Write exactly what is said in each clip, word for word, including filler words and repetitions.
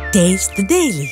Taste the Daily.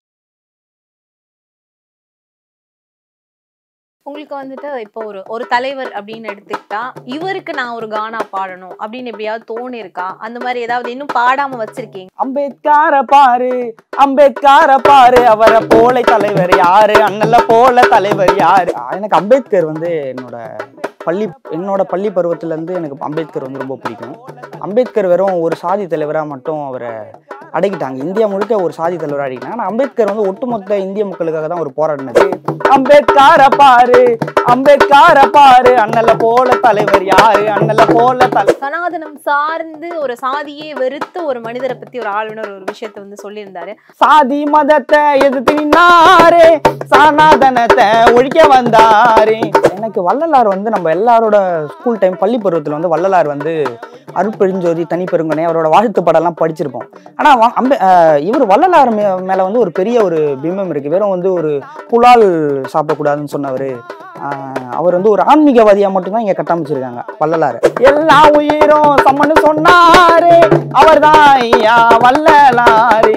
உங்களுக்கு வந்துட்டு இப்போ ஒரு ஒரு தலைவர் அப்படின்னு எடுத்துக்கிட்டா இவருக்கு நான் ஒரு கானா பாடணும் அப்படின்னு எப்படியாவது தோணி இருக்கா? அந்த மாதிரி ஏதாவது இன்னும் பாடாம வச்சிருக்கீங்க? அம்பேத்கர பாரு அம்பேத்கர பாரு அவரை போல தலைவர் யாரு, அண்ணல போல தலைவர் யாரு. எனக்கு அம்பேத்கர் வந்து என்னோட பள்ளி என்னோட பள்ளி பருவத்துல இருந்து எனக்கு அம்பேத்கர் வந்து ரொம்ப பிடிக்கும். அம்பேத்கர் வெறும் ஒரு சாதி தலைவரா மட்டும் அவரை அடக்கிட்டாங்க, இந்தியா முழுக்க ஒரு சாதி தலைவராக அடக்கிட்டாங்க. ஆனால் அம்பேத்கர் வந்து ஒட்டுமொத்த இந்திய மக்களுக்காக தான் ஒரு போராடினது. அம்பேத்கர பாரு அம்பேத்கர பாரு அண்ணல போல தலைவர் யாரு, அண்ணல போல தலை. சனாதனம் சார்ந்து ஒரு சாதியே வெறுத்து ஒரு மனிதரை பத்தி ஒரு ஆளுநர் ஒரு விஷயத்த வந்து சொல்லியிருந்தாரு. சாதி மதத்தை எதிர்த்து நின்னாரே, சனாதனத்தை ஒழிக்க வந்தாரே. எனக்கு வள்ளலார் வந்து நம்ம எல்லாரோட ஸ்கூல் டைம் பள்ளி பருவத்தில் வந்து வள்ளலார் வந்து அருட்பெருஞ்சோதி தனிப்பெருங்கனை அவரோட வாழ்த்து படம்லாம் படிச்சிருப்போம். ஆனால் அம்பே இவர் வள்ளலார் மே மேலே வந்து ஒரு பெரிய ஒரு பிம்பம் இருக்குது. வெறும் வந்து ஒரு புலால் சாப்பிடக்கூடாதுன்னு சொன்னவர், அவர் வந்து ஒரு ஆன்மீகவாதியாக மட்டும்தான் இங்கே கட்டமைச்சிருக்காங்க வள்ளலார். எல்லா உயிரும் சம்மன்னு சொன்னாரு, அவர் தான் ஐயா வள்ளலாரு.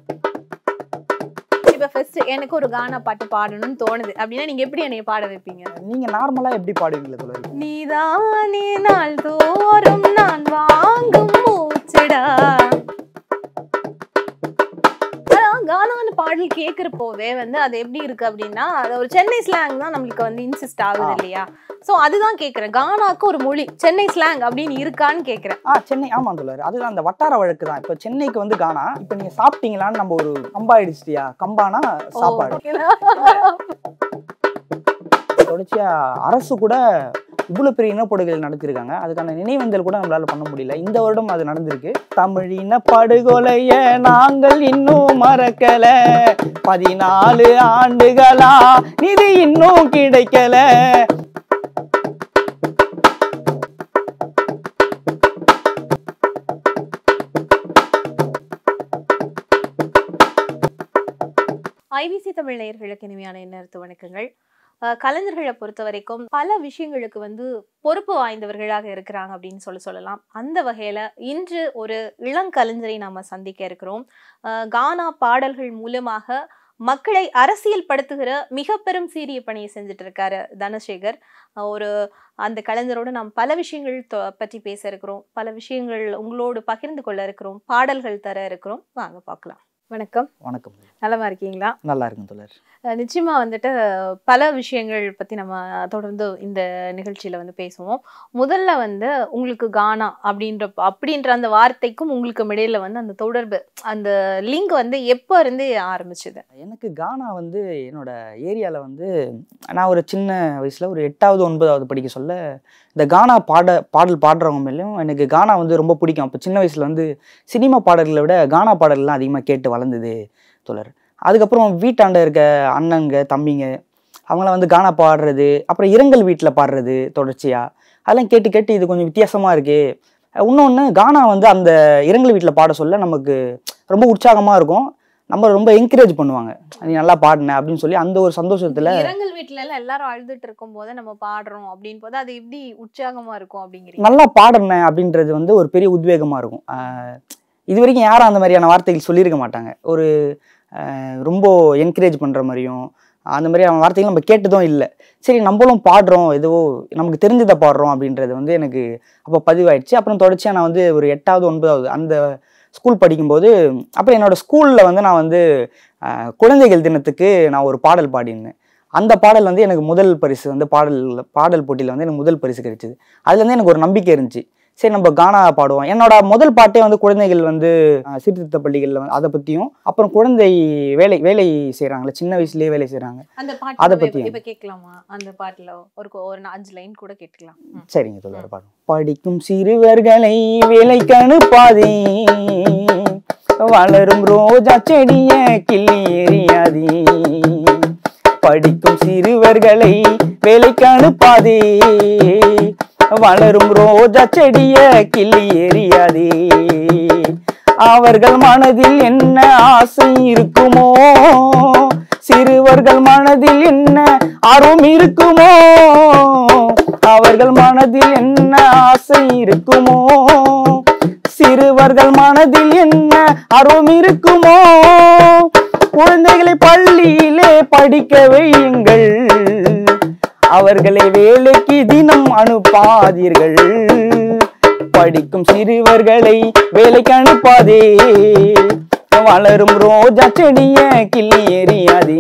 இப்ப ஃபர்ஸ்ட் எனக்கு ஒரு கானா பாட்டு பாடணும்னு தோணுது அப்படின்னா நீங்க எப்படி என்னைய பாட வைப்பீங்க? நீங்க நார்மலா எப்படி பாடுவீங்களா தோழர்? நீதானே நாள் தோறும் நான் வாங்கும் மூச்சடா. கானான்னு பாடல் கேட்கிற போதே வந்து அது எப்படி இருக்கு அப்படின்னா அது ஒரு சென்னை ஸ்லாங் தான் நம்மளுக்கு வந்து இன்சிஸ்ட் ஆகுது இல்லையா? சோ அதுதான் கேட்கிறேன், கானாக்கு ஒரு மொழி சென்னை ஸ்லாங் அப்படின்னு இருக்கான்னு கேட்கிறேன். ஆ சென்னை ஆமா தோழர், அதுதான் அந்த வட்டார வழக்கு தான். இப்ப சென்னைக்கு வந்து கானா, இப்ப நீங்க சாப்பிட்டீங்களான்னு நம்ம ஒரு கம்பாயிடுச்சியா, கம்பானா சாப்பாடு. தொடர்ச்சியா அரசு கூட இவ்வளவு பெரிய இனப்படுகொலை நடத்திருக்காங்க, அதுக்கான நினைவேந்தல் கூட நம்மளால பண்ண முடியல. இந்த வருடம் அது நடந்திருக்கு. தமிழ் இனப்படுகொலைய நாங்கள் இன்னும் மறக்கல, பதினாலு ஆண்டுகளா நிதி இன்னும் கிடைக்கல. ஐபிசி தமிழ் நேயர்களுக்கு இனிமையான எண்ணற்ற வணக்கங்கள். கலைஞர்களை பொறுத்த வரைக்கும் பல விஷயங்களுக்கு வந்து பொறுப்பு வாய்ந்தவர்களாக இருக்கிறாங்க அப்படின்னு சொல்லி சொல்லலாம். அந்த வகையில இன்று ஒரு இளங்கலைஞரை நாம சந்திக்க இருக்கிறோம். கானா பாடல்கள் மூலமாக மக்களை அரசியல் படுத்துகிற மிக பெரும் சீரிய பணியை செஞ்சுட்டு இருக்காரு தனசேகர். ஒரு அந்த கலைஞரோடு நாம் பல விஷயங்கள் பற்றி பேச இருக்கிறோம், பல விஷயங்கள் உங்களோடு பகிர்ந்து கொள்ள இருக்கிறோம், பாடல்கள் தர இருக்கிறோம். வாங்க பார்க்கலாம். வணக்கம். வணக்கம். நலமா இருக்கீங்களா? நல்லா இருக்கும் தோழர். நிச்சயமா வந்துட்டு பல விஷயங்கள் பத்தி நம்ம தொடர்ந்து இந்த நிகழ்ச்சியில வந்து பேசுவோம். முதல்ல வந்து உங்களுக்கு கானா அப்படின்ற அப்படின்ற அந்த வார்த்தைக்கும் உங்களுக்கு இடையில வந்து அந்த தொடர்பு, அந்த லிங்க் வந்து எப்போ இருந்து ஆரம்பிச்சது? எனக்கு கானா வந்து என்னோட ஏரியால வந்து நான் ஒரு சின்ன வயசுல ஒரு எட்டாவது ஒன்பதாவது படிக்க சொல்ல இந்த கானா பாட பாடல் பாடுறவங்க மேலேயும் எனக்கு கானா வந்து ரொம்ப பிடிக்கும். அப்போ சின்ன வயசுல வந்து சினிமா பாடல்களை விட கானா பாடல்கள்லாம் அதிகமாக கேட்டு வளர்ந்தது தோழர். அதுக்கப்புறம் வீட்டாண்ட இருக்க அண்ணங்க தம்பிங்க அவங்களாம் வந்து கானா பாடுறது, அப்புறம் இரங்கல் வீட்டில் பாடுறது தொடர்ச்சியாக அதெல்லாம் கேட்டு கேட்டு இது கொஞ்சம் வித்தியாசமாக இருக்குது. இன்னொன்று கானா வந்து அந்த இரங்கல் வீட்டில் பாட சொல்ல நமக்கு ரொம்ப உற்சாகமாக இருக்கும், நம்ம ரொம்ப என்கரேஜ் பண்ணுவாங்க, நீ நல்லா பாடின அப்படின்னு சொல்லி. அந்த ஒரு சந்தோஷத்துல இரங்கல் வீட்டுல எல்லாம் எல்லாரும் அழுதுட்டு இருக்கும் போது நம்ம பாடுறோம் அப்படின்னு போது அது எப்படி உற்சாகமா இருக்கும் அப்படிங்கிறீங்க? நல்லா பாடின அப்படின்றது வந்து ஒரு பெரிய உத்வேகமாக இருக்கும். ஆஹ் இது வரைக்கும் யாரும் அந்த மாதிரியான வார்த்தைகள் சொல்லியிருக்க மாட்டாங்க. ஒரு ரொம்ப என்கரேஜ் பண்ணுற மாதிரியும் அந்த மாதிரியான வார்த்தைகள் நம்ம கேட்டதும் இல்லை. சரி நம்மளும் பாடுறோம், ஏதோ நமக்கு தெரிஞ்சதை பாடுறோம் அப்படின்றது வந்து எனக்கு அப்போ பதிவாயிடுச்சு. அப்புறம் தொடர்ச்சியாக நான் வந்து ஒரு எட்டாவது ஒன்பதாவது அந்த ஸ்கூல் படிக்கும்போது அப்புறம் என்னோடய ஸ்கூலில் வந்து நான் வந்து குழந்தைகள் தினத்துக்கு நான் ஒரு பாடல் பாடியிருந்தேன். அந்த பாடல் வந்து எனக்கு முதல் பரிசு வந்து பாடல் பாடல் போட்டியில் வந்து எனக்கு முதல் பரிசு கிடைச்சிது. அதுலேருந்து எனக்கு ஒரு நம்பிக்கை இருந்துச்சு, சரி நம்ம கானா பாடுவோம். என்னோட முதல் பாட்டே வந்து குழந்தைகள் வந்து சீர்திருத்த பள்ளிகளில் வந்து அதை பற்றியும், அப்புறம் குழந்தை வேலை வேலை செய்கிறாங்களே சின்ன வயசுலேயே வேலை செய்கிறாங்க அதை பற்றியும். இப்போ கேட்கலாமா அந்த பாட்டில் ஒரு ஒரு அஞ்சு லைன் கூட கேட்கலாம்? சரிங்க சொல்லுவார் பாடும். படிக்கும் சிறுவர்களை வேலைக்கு அனுப்பாதே, வளரும் ரோஜா செடிய கிள்ளி எறியாதே. படிக்கும் சிறுவர்களை வேலைக்கு அனுப்பாதே, வளரும் ரோஜா செடிய கிள்ளி எறியாதே. அவர்கள் மனதில் என்ன ஆசை இருக்குமோ, சிறுவர்கள் மனதில் என்ன ஆர்வம் இருக்குமோ, அவர்கள் மனதில் என்ன ஆசை இருக்குமோ, சிறுவர்கள் மனதில் என்ன ஆர்வம் இருக்குமோ, குழந்தைகளை பள்ளியிலே படிக்க வையுங்கள், அவர்களை வேலைக்கு தினம் அனுப்பாதீர்கள், படிக்கும் சிறுவர்களை வேலைக்கு அனுப்பாதே, வளரும் ரோஜா செடிய கிள்ளி எறியாதே.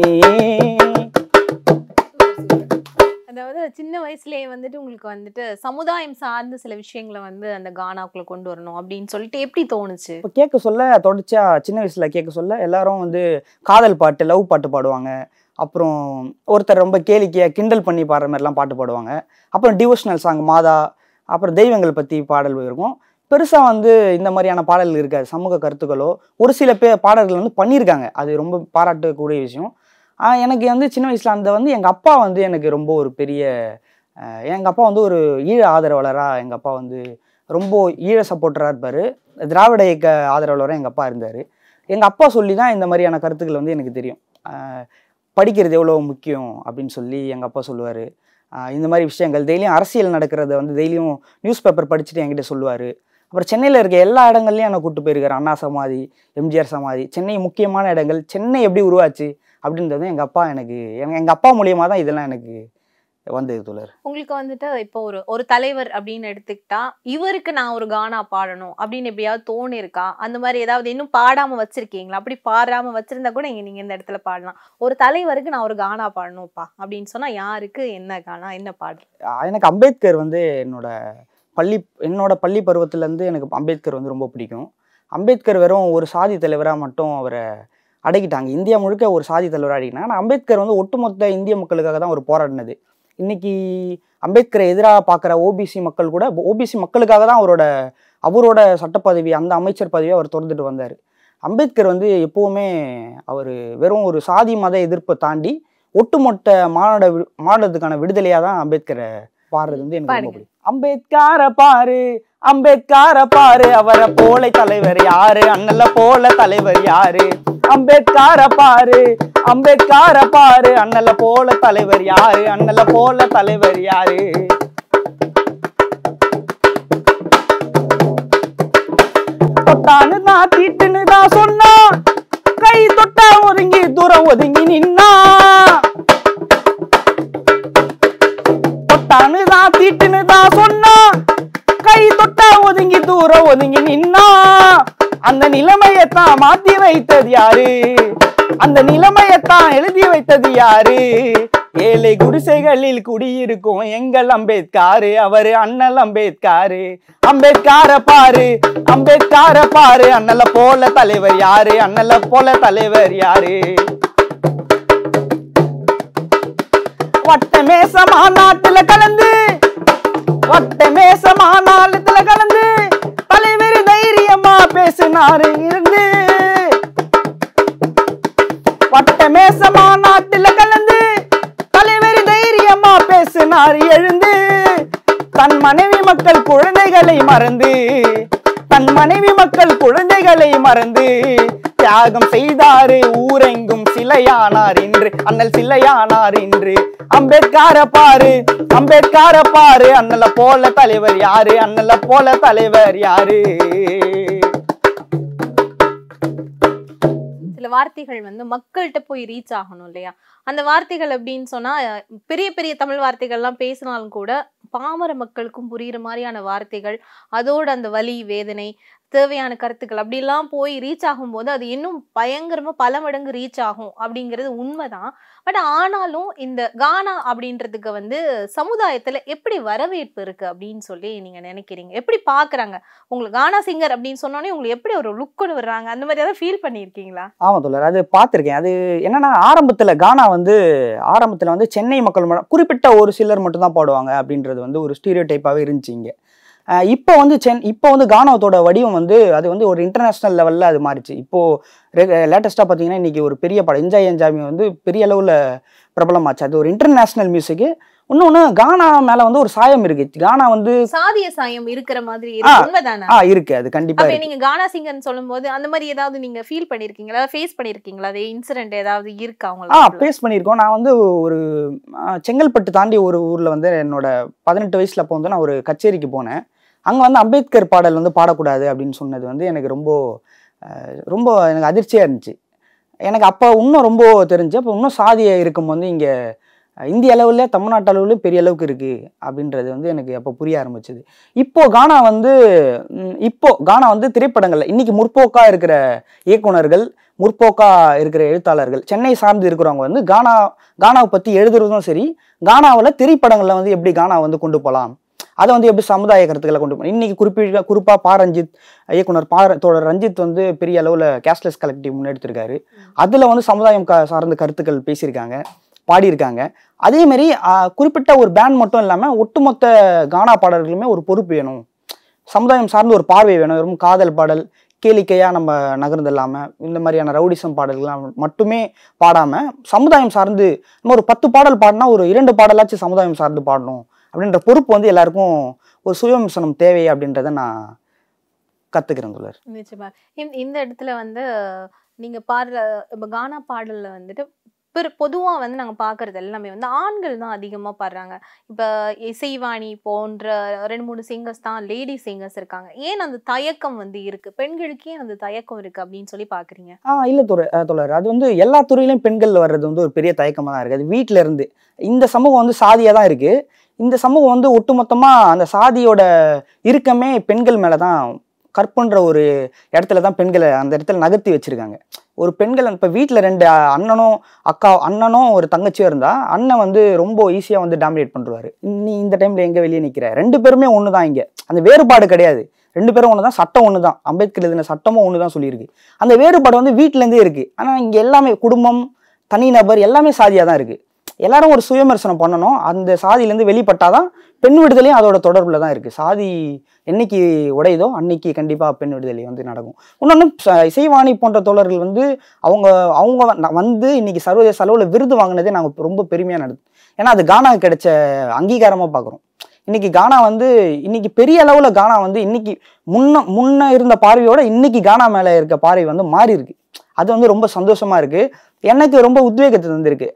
அதாவது சின்ன வயசுலயே வந்துட்டு உங்களுக்கு வந்துட்டு சமுதாயம் சார்ந்த சில விஷயங்களை வந்து அந்த கானாக்குள்ள கொண்டு வரணும் அப்படின்னு சொல்லிட்டு எப்படி தோணுச்சு? இப்போ கேட்க சொல்ல தொடர்ச்சியா சின்ன வயசுல கேட்க சொல்ல எல்லாரும் வந்து காதல் பாட்டு, லவ் பாட்டு பாடுவாங்க. அப்புறம் ஒருத்தர் ரொம்ப கேளிக்கையா கிண்டல் பண்ணி பாடுற மாதிரிலாம் பாட்டு பாடுவாங்க. அப்புறம் டிவோஷனல் சாங் மாதா, அப்புறம் தெய்வங்கள் பற்றி பாடல் இருக்கும். பெருசாக வந்து இந்த மாதிரியான பாடல்கள் இருக்காது. சமூக கருத்துக்களோ ஒரு சில பே பாடல்கள் வந்து பண்ணியிருக்காங்க. அது ரொம்ப பாராட்டக்கூடிய விஷயம். எனக்கு வந்து சின்ன வயசில் அந்த வந்து எங்கள் அப்பா வந்து எனக்கு ரொம்ப ஒரு பெரிய எங்கள் அப்பா வந்து ஒரு ஈழ ஆதரவாளராக, எங்கள் அப்பா வந்து ரொம்ப ஈழ சப்போர்ட்டராக இருப்பார். திராவிட இயக்க ஆதரவாளராக எங்கள் அப்பா இருந்தார். எங்கள் அப்பா சொல்லி தான் இந்த மாதிரியான கருத்துக்கள் வந்து எனக்கு தெரியும். படிக்கிறது எவ்வளோ முக்கியம் அப்படின்னு சொல்லி எங்கள் அப்பா சொல்லுவார். இந்த மாதிரி விஷயங்கள் டெய்லியும் அரசியல் நடக்கிறத வந்து டெய்லியும் நியூஸ் பேப்பர் படிச்சுட்டு என்கிட்ட சொல்லுவார். அப்புறம் சென்னையில் இருக்க எல்லா இடங்கள்லையும் என்னை கூப்பிட்டு போயிருக்காரு. அண்ணா சமாதி, எம்ஜிஆர் சமாதி, சென்னை முக்கியமான இடங்கள், சென்னை எப்படி உருவாச்சு அப்படின்றதும் எங்கள் அப்பா எனக்கு எங்கள் அப்பா மூலியமாக தான் இதெல்லாம் எனக்கு வந்தது தோழர். உங்களுக்கு வந்துட்டு இப்போ ஒரு ஒரு தலைவர் அப்படின்னு எடுத்துக்கிட்டா இவருக்கு நான் ஒரு கானா பாடணும் அப்படின்னு எப்படியாவது தோணி இருக்கா? அந்த மாதிரி ஏதாவது இன்னும் பாடாம வச்சிருக்கீங்களா? அப்படி பாடாம வச்சிருந்தா கூட இங்க நீங்க இந்த இடத்துல பாடலாம். ஒரு தலைவருக்கு நான் ஒரு கானா பாடணும்ப்பா அப்படின்னு சொன்னா யாருக்கு என்ன கானா, என்ன பாடல்? எனக்கு அம்பேத்கர் வந்து என்னோட பள்ளி என்னோட பள்ளி பருவத்திலேருந்து எனக்கு அம்பேத்கர் வந்து ரொம்ப பிடிக்கும். அம்பேத்கர் வெறும் ஒரு சாதி தலைவராக மட்டும் அவரை அடக்கிட்டாங்க. இந்தியா முழுக்க ஒரு சாதி தலைவராக அடக்கிட்டாங்க. ஆனால் அம்பேத்கர் வந்து ஒட்டுமொத்த இந்திய மக்களுக்காக தான் ஒரு போராடினது. இன்னைக்கு அம்பேத்கரை எதிராக பார்க்குற ஓபிசி மக்கள் கூட ஓபிசி மக்களுக்காக தான் அவரோட அவரோட சட்டப்பதவி, அந்த அமைச்சர் பதவியை அவர் தொடர்ந்துட்டு வந்தார். அம்பேத்கர் வந்து எப்போவுமே அவர் வெறும் ஒரு சாதி மத எதிர்ப்பை தாண்டி ஒட்டுமொத்த மாநாட மாநிலத்துக்கான விடுதலையாக தான் அம்பேத்கரை பாடுறது வந்து எனக்கு ரொம்ப பிடிக்கும். அம்பேத்கார பாரு, அம்பேத்கார பாரு, அவரை போல தலைவர் யாரு, அண்ணல போல தலைவர் யாரு, அம்பேத்கார பாரு, அம்பேத்கார பாரு, அண்ணல போல தலைவர் யாரு, அண்ணல போல தலைவர் யாரு. தொட்டானு தான் தீட்டுன்னு தான் சொன்னா, கை தொட்டா ஒதுங்கி தூரம் ஒதுங்கி நின்னா, தொட்டானு தான் தீட்டுன்னு தான் சொன்னா, கை தொட்டா ஒதுங்கி தூரம் ஒதுங்கி நின்னா, அந்த நிலைமையத்தான் மாத்தி வைத்தது யாரு, அந்த நிலைமையத்தான் எழுதி வைத்தது யாரு, ஏழை குடிசைகளில் குடியிருக்கும் எங்கள் அம்பேத்காரு, அவரு அண்ணல் அம்பேத்காரு, அம்பேத்கார பாரு, அம்பேத்கார பாரு, அண்ணல போல தலைவர் யாரு, அண்ணல போல தலைவர் யாரு. வட்டமேச மாநாட்டுல கலந்து, வட்டமேச மாநாட்டுல கலந்து தலைவர் தைரியமா பேசினாரு இருந்து, வட்டமேச மாநாட்டுல கலந்து தலைவர் தைரியமா பேசினார் எழுந்து, தன் மனைவி மக்கள் குழந்தைகளை மறந்து, தன் மனைவி மக்கள் குழந்தைகளை மறந்து தியாகம் செய்தாரு, ஊரெங்கும் சிலையானார் இன்று, அண்ணல் சிலையானார் இன்று. அம்பேத்கார பாரு, அம்பேத்கார பாரு, அண்ணல போல தலைவர் யாரு, அண்ணல போல தலைவர் யாரு. சில வார்த்தைகள் வந்து மக்கள்கிட்ட போய் ரீச் ஆகணும் இல்லையா? அந்த வார்த்தைகள் அப்படின்னு சொன்னா பெரிய பெரிய தமிழ் வார்த்தைகள்லாம் பேசினாலும் கூட பாமர மக்களுக்கும் புரியுற மாதிரியான வார்த்தைகள், அதோட அந்த வலி வேதனை தேவையான கருத்துக்கள் அப்படிலாம் போய் ரீச் ஆகும்போது அது இன்னும் பயங்கரமா பல மடங்கு ரீச் ஆகும் அப்படிங்கிறது உண்மைதான். பட் ஆனாலும் இந்த கானா அப்படின்றதுக்கு வந்து சமுதாயத்துல எப்படி வரவேற்பு இருக்கு அப்படின்னு சொல்லி நீங்க நினைக்கிறீங்க? எப்படி பாக்குறாங்க? உங்களுக்கு கானா சிங்கர் அப்படின்னு சொன்னோன்னே உங்களுக்கு எப்படி ஒரு லுக் கொண்டு வர்றாங்க? அந்த மாதிரி ஏதாவது ஃபீல் பண்ணியிருக்கீங்களா? ஆமா தோழர், அது பார்த்துருக்கேன். அது என்னன்னா ஆரம்பத்துல கானா வந்து ஆரம்பத்துல வந்து சென்னை மக்கள் மட்டும் குறிப்பிட்ட ஒரு சிலர் மட்டும் தான் பாடுவாங்க அப்படின்றது வந்து ஒரு ஸ்டீரியோ டைப்பாகவே இருந்துச்சு இங்கே. இப்போ வந்து சென் இப்போ வந்து கானாவத்தோட வடிவம் வந்து அது வந்து ஒரு இன்டர்நேஷ்னல் லெவலில் அது மாறிச்சு. இப்போது லேட்டஸ்ட்டாக பார்த்தீங்கன்னா இன்றைக்கி ஒரு பெரிய படம் என்ஜாய் என்ஜாமி வந்து பெரிய அளவில் பிரபலமாச்சு. அது ஒரு இன்டர்நேஷ்னல் மியூசிக்கு. இன்னொன்று கானா மேலே வந்து ஒரு சாயம் இருக்கு. கானா வந்து சாதிய சாயம் இருக்கிற மாதிரி உண்மைதானே? ஆ இருக்கு, அது கண்டிப்பாக. நீங்க கானா சிங்கர்னு சொல்லும்போது அந்த மாதிரி ஏதாவது நீங்க ஃபீல் பண்ணியிருக்கீங்களா, ஃபேஸ் பண்ணியிருக்கீங்களா? அதே இன்சிடென்ட் ஏதாவது இருக்கா உங்களுக்கு? ஆ ஃபேஸ் பண்ணியிருக்கோம். நான் வந்து ஒரு செங்கல்பட்டு தாண்டி ஒரு ஊரில் வந்து என்னோட பதினெட்டு வயசில் அப்போ வந்து நான் ஒரு கச்சேரிக்கு போனேன். அங்கே வந்து அம்பேத்கர் பாடல் வந்து பாடக்கூடாது அப்படின்னு சொன்னது வந்து எனக்கு ரொம்ப ரொம்ப எனக்கு அதிர்ச்சியாக இருந்துச்சு. எனக்கு அப்போ இன்னும் ரொம்ப தெரிஞ்சு அப்போ இன்னும் சாதியை இருக்கும் வந்து இங்கே இந்திய அளவில் தமிழ்நாட்டு அளவுலேயும் பெரிய அளவுக்கு இருக்குது அப்படின்றது வந்து எனக்கு அப்போ புரிய ஆரம்பிச்சது. இப்போது கானா வந்து இப்போது கானா வந்து திரைப்படங்களில் இன்றைக்கி முற்போக்காக இருக்கிற இயக்குனர்கள், முற்போக்காக இருக்கிற எழுத்தாளர்கள், சென்னை சார்ந்து இருக்கிறவங்க வந்து கானா கானாவை பற்றி எழுதுறதும் சரி, கானாவில் திரைப்படங்களில் வந்து எப்படி கானா வந்து கொண்டு போகலாம், அதை வந்து எப்படி சமுதாய கருத்துக்களை கொண்டு போகலாம். இன்றைக்கி குறிப்பிட்ட குறிப்பாக பா ரஞ்சித் இயக்குனர் பா தோழர் ரஞ்சித் வந்து பெரிய அளவில் கேஷ்லெஸ் கலெக்டிவ் முன்னெடுத்திருக்காரு. அதில் வந்து சமுதாயம் க சார்ந்த கருத்துக்கள் பேசியிருக்காங்க, பாடியிருக்காங்க. அதேமாரி குறிப்பிட்ட ஒரு பேண்ட் மட்டும் இல்லாமல் ஒட்டுமொத்த கானா பாடல்களுமே ஒரு பொறுப்பு வேணும், சமுதாயம் சார்ந்து ஒரு பார்வை வேணும். வெறும் காதல் பாடல் கேளிக்கையாக நம்ம நகர்ந்து இல்லாமல் இந்த மாதிரியான ரவுடிசம் பாடல்கள்லாம் மட்டுமே பாடாமல் சமுதாயம் சார்ந்து நம்ம ஒரு பத்து பாடல் பாடினா ஒரு இரண்டு பாடலாச்சும் சமுதாயம் சார்ந்து பாடணும் அப்படின்ற பொறுப்பு வந்து எல்லாருக்கும் ஒரு சுயவிமர்சனம் தேவை அப்படின்றத நான் கற்றுக்கிறேன் தோழர். நிச்சயமா இந்த இடத்துல வந்து நீங்கள் பாடுற இப்போ கானா பாடலில் வந்துட்டு பொதுவாக வந்து நாங்கள் பார்க்குறது எல்லாமே வந்து ஆண்கள் தான் அதிகமாக பாடுறாங்க. இப்போ இசைவாணி போன்ற ரெண்டு மூணு சிங்கர்ஸ் தான் லேடி சிங்கர்ஸ் இருக்காங்க. ஏன் அந்த தயக்கம் வந்து இருக்குது, பெண்களுக்கே அந்த தயக்கம் இருக்குது அப்படின்னு சொல்லி பார்க்குறீங்க? ஆ இல்லை தோழர் தோழர் அது வந்து எல்லா துறையிலையும் பெண்கள் வர்றது வந்து ஒரு பெரிய தயக்கமாக தான் இருக்குது. அது வீட்டில் இருந்து இந்த சமூகம் வந்து சாதியாக தான் இருக்குது. இந்த சமூகம் வந்து ஒட்டுமொத்தமாக அந்த சாதியோட இறுக்கமே பெண்கள் மேலே தான், கற்புன்ற ஒரு இடத்துல தான் பெண்களை அந்த இடத்துல நகர்த்தி வச்சுருக்காங்க. ஒரு பெண்கள் இப்போ வீட்டில் ரெண்டு அண்ணனும் அக்கா அண்ணனும் ஒரு தங்கச்சியும் இருந்தால் அண்ணன் வந்து ரொம்ப ஈஸியாக வந்து டாமினேட் பண்ணுவார். நீ இந்த டைமில் எங்கே வெளியே நிற்கிற, ரெண்டு பேருமே ஒன்று தான், இங்கே அந்த வேறுபாடு கிடையாது, ரெண்டு பேரும் ஒன்று தான், சட்டம் ஒன்று தான், அம்பேத்கர் எழுதின சட்டமும் ஒன்று தான் சொல்லியிருக்கு. அந்த வேறுபாடு வந்து வீட்டிலேருந்தே இருக்குது. ஆனால் இங்கே எல்லாமே குடும்பம், தனிநபர் எல்லாமே சாதியாக தான் இருக்குது. எல்லாரும் ஒரு சுயவிமர்சனம் பண்ணணும், அந்த சாதியிலேருந்து வெளிப்பட்டாதான் பெண் விடுதலையும் அதோட தொடர்பில் தான் இருக்குது. சாதி என்னைக்கு உடையுதோ அன்னைக்கு கண்டிப்பாக பெண் விடுதலை வந்து நடக்கும். இன்னொன்று இசைவாணி போன்ற தோழர்கள் வந்து அவங்க அவங்க வந்து இன்னைக்கு சர்வதேச அளவில் விருது வாங்கினதே நாங்கள் ரொம்ப பெருமையாக நடக்குது. ஏன்னா அது கானாவுக்கு கிடைச்ச அங்கீகாரமாக பார்க்குறோம். இன்னைக்கு கானா வந்து இன்னைக்கு பெரிய அளவில் கானா வந்து இன்னைக்கு முன்ன முன்ன இருந்த பார்வையோட இன்னைக்கு கானா மேலே இருக்க பார்வை வந்து மாறி இருக்கு. அது வந்து ரொம்ப சந்தோஷமா இருக்கு. எனக்கு ரொம்ப உத்வேகத்தை தந்திருக்கு.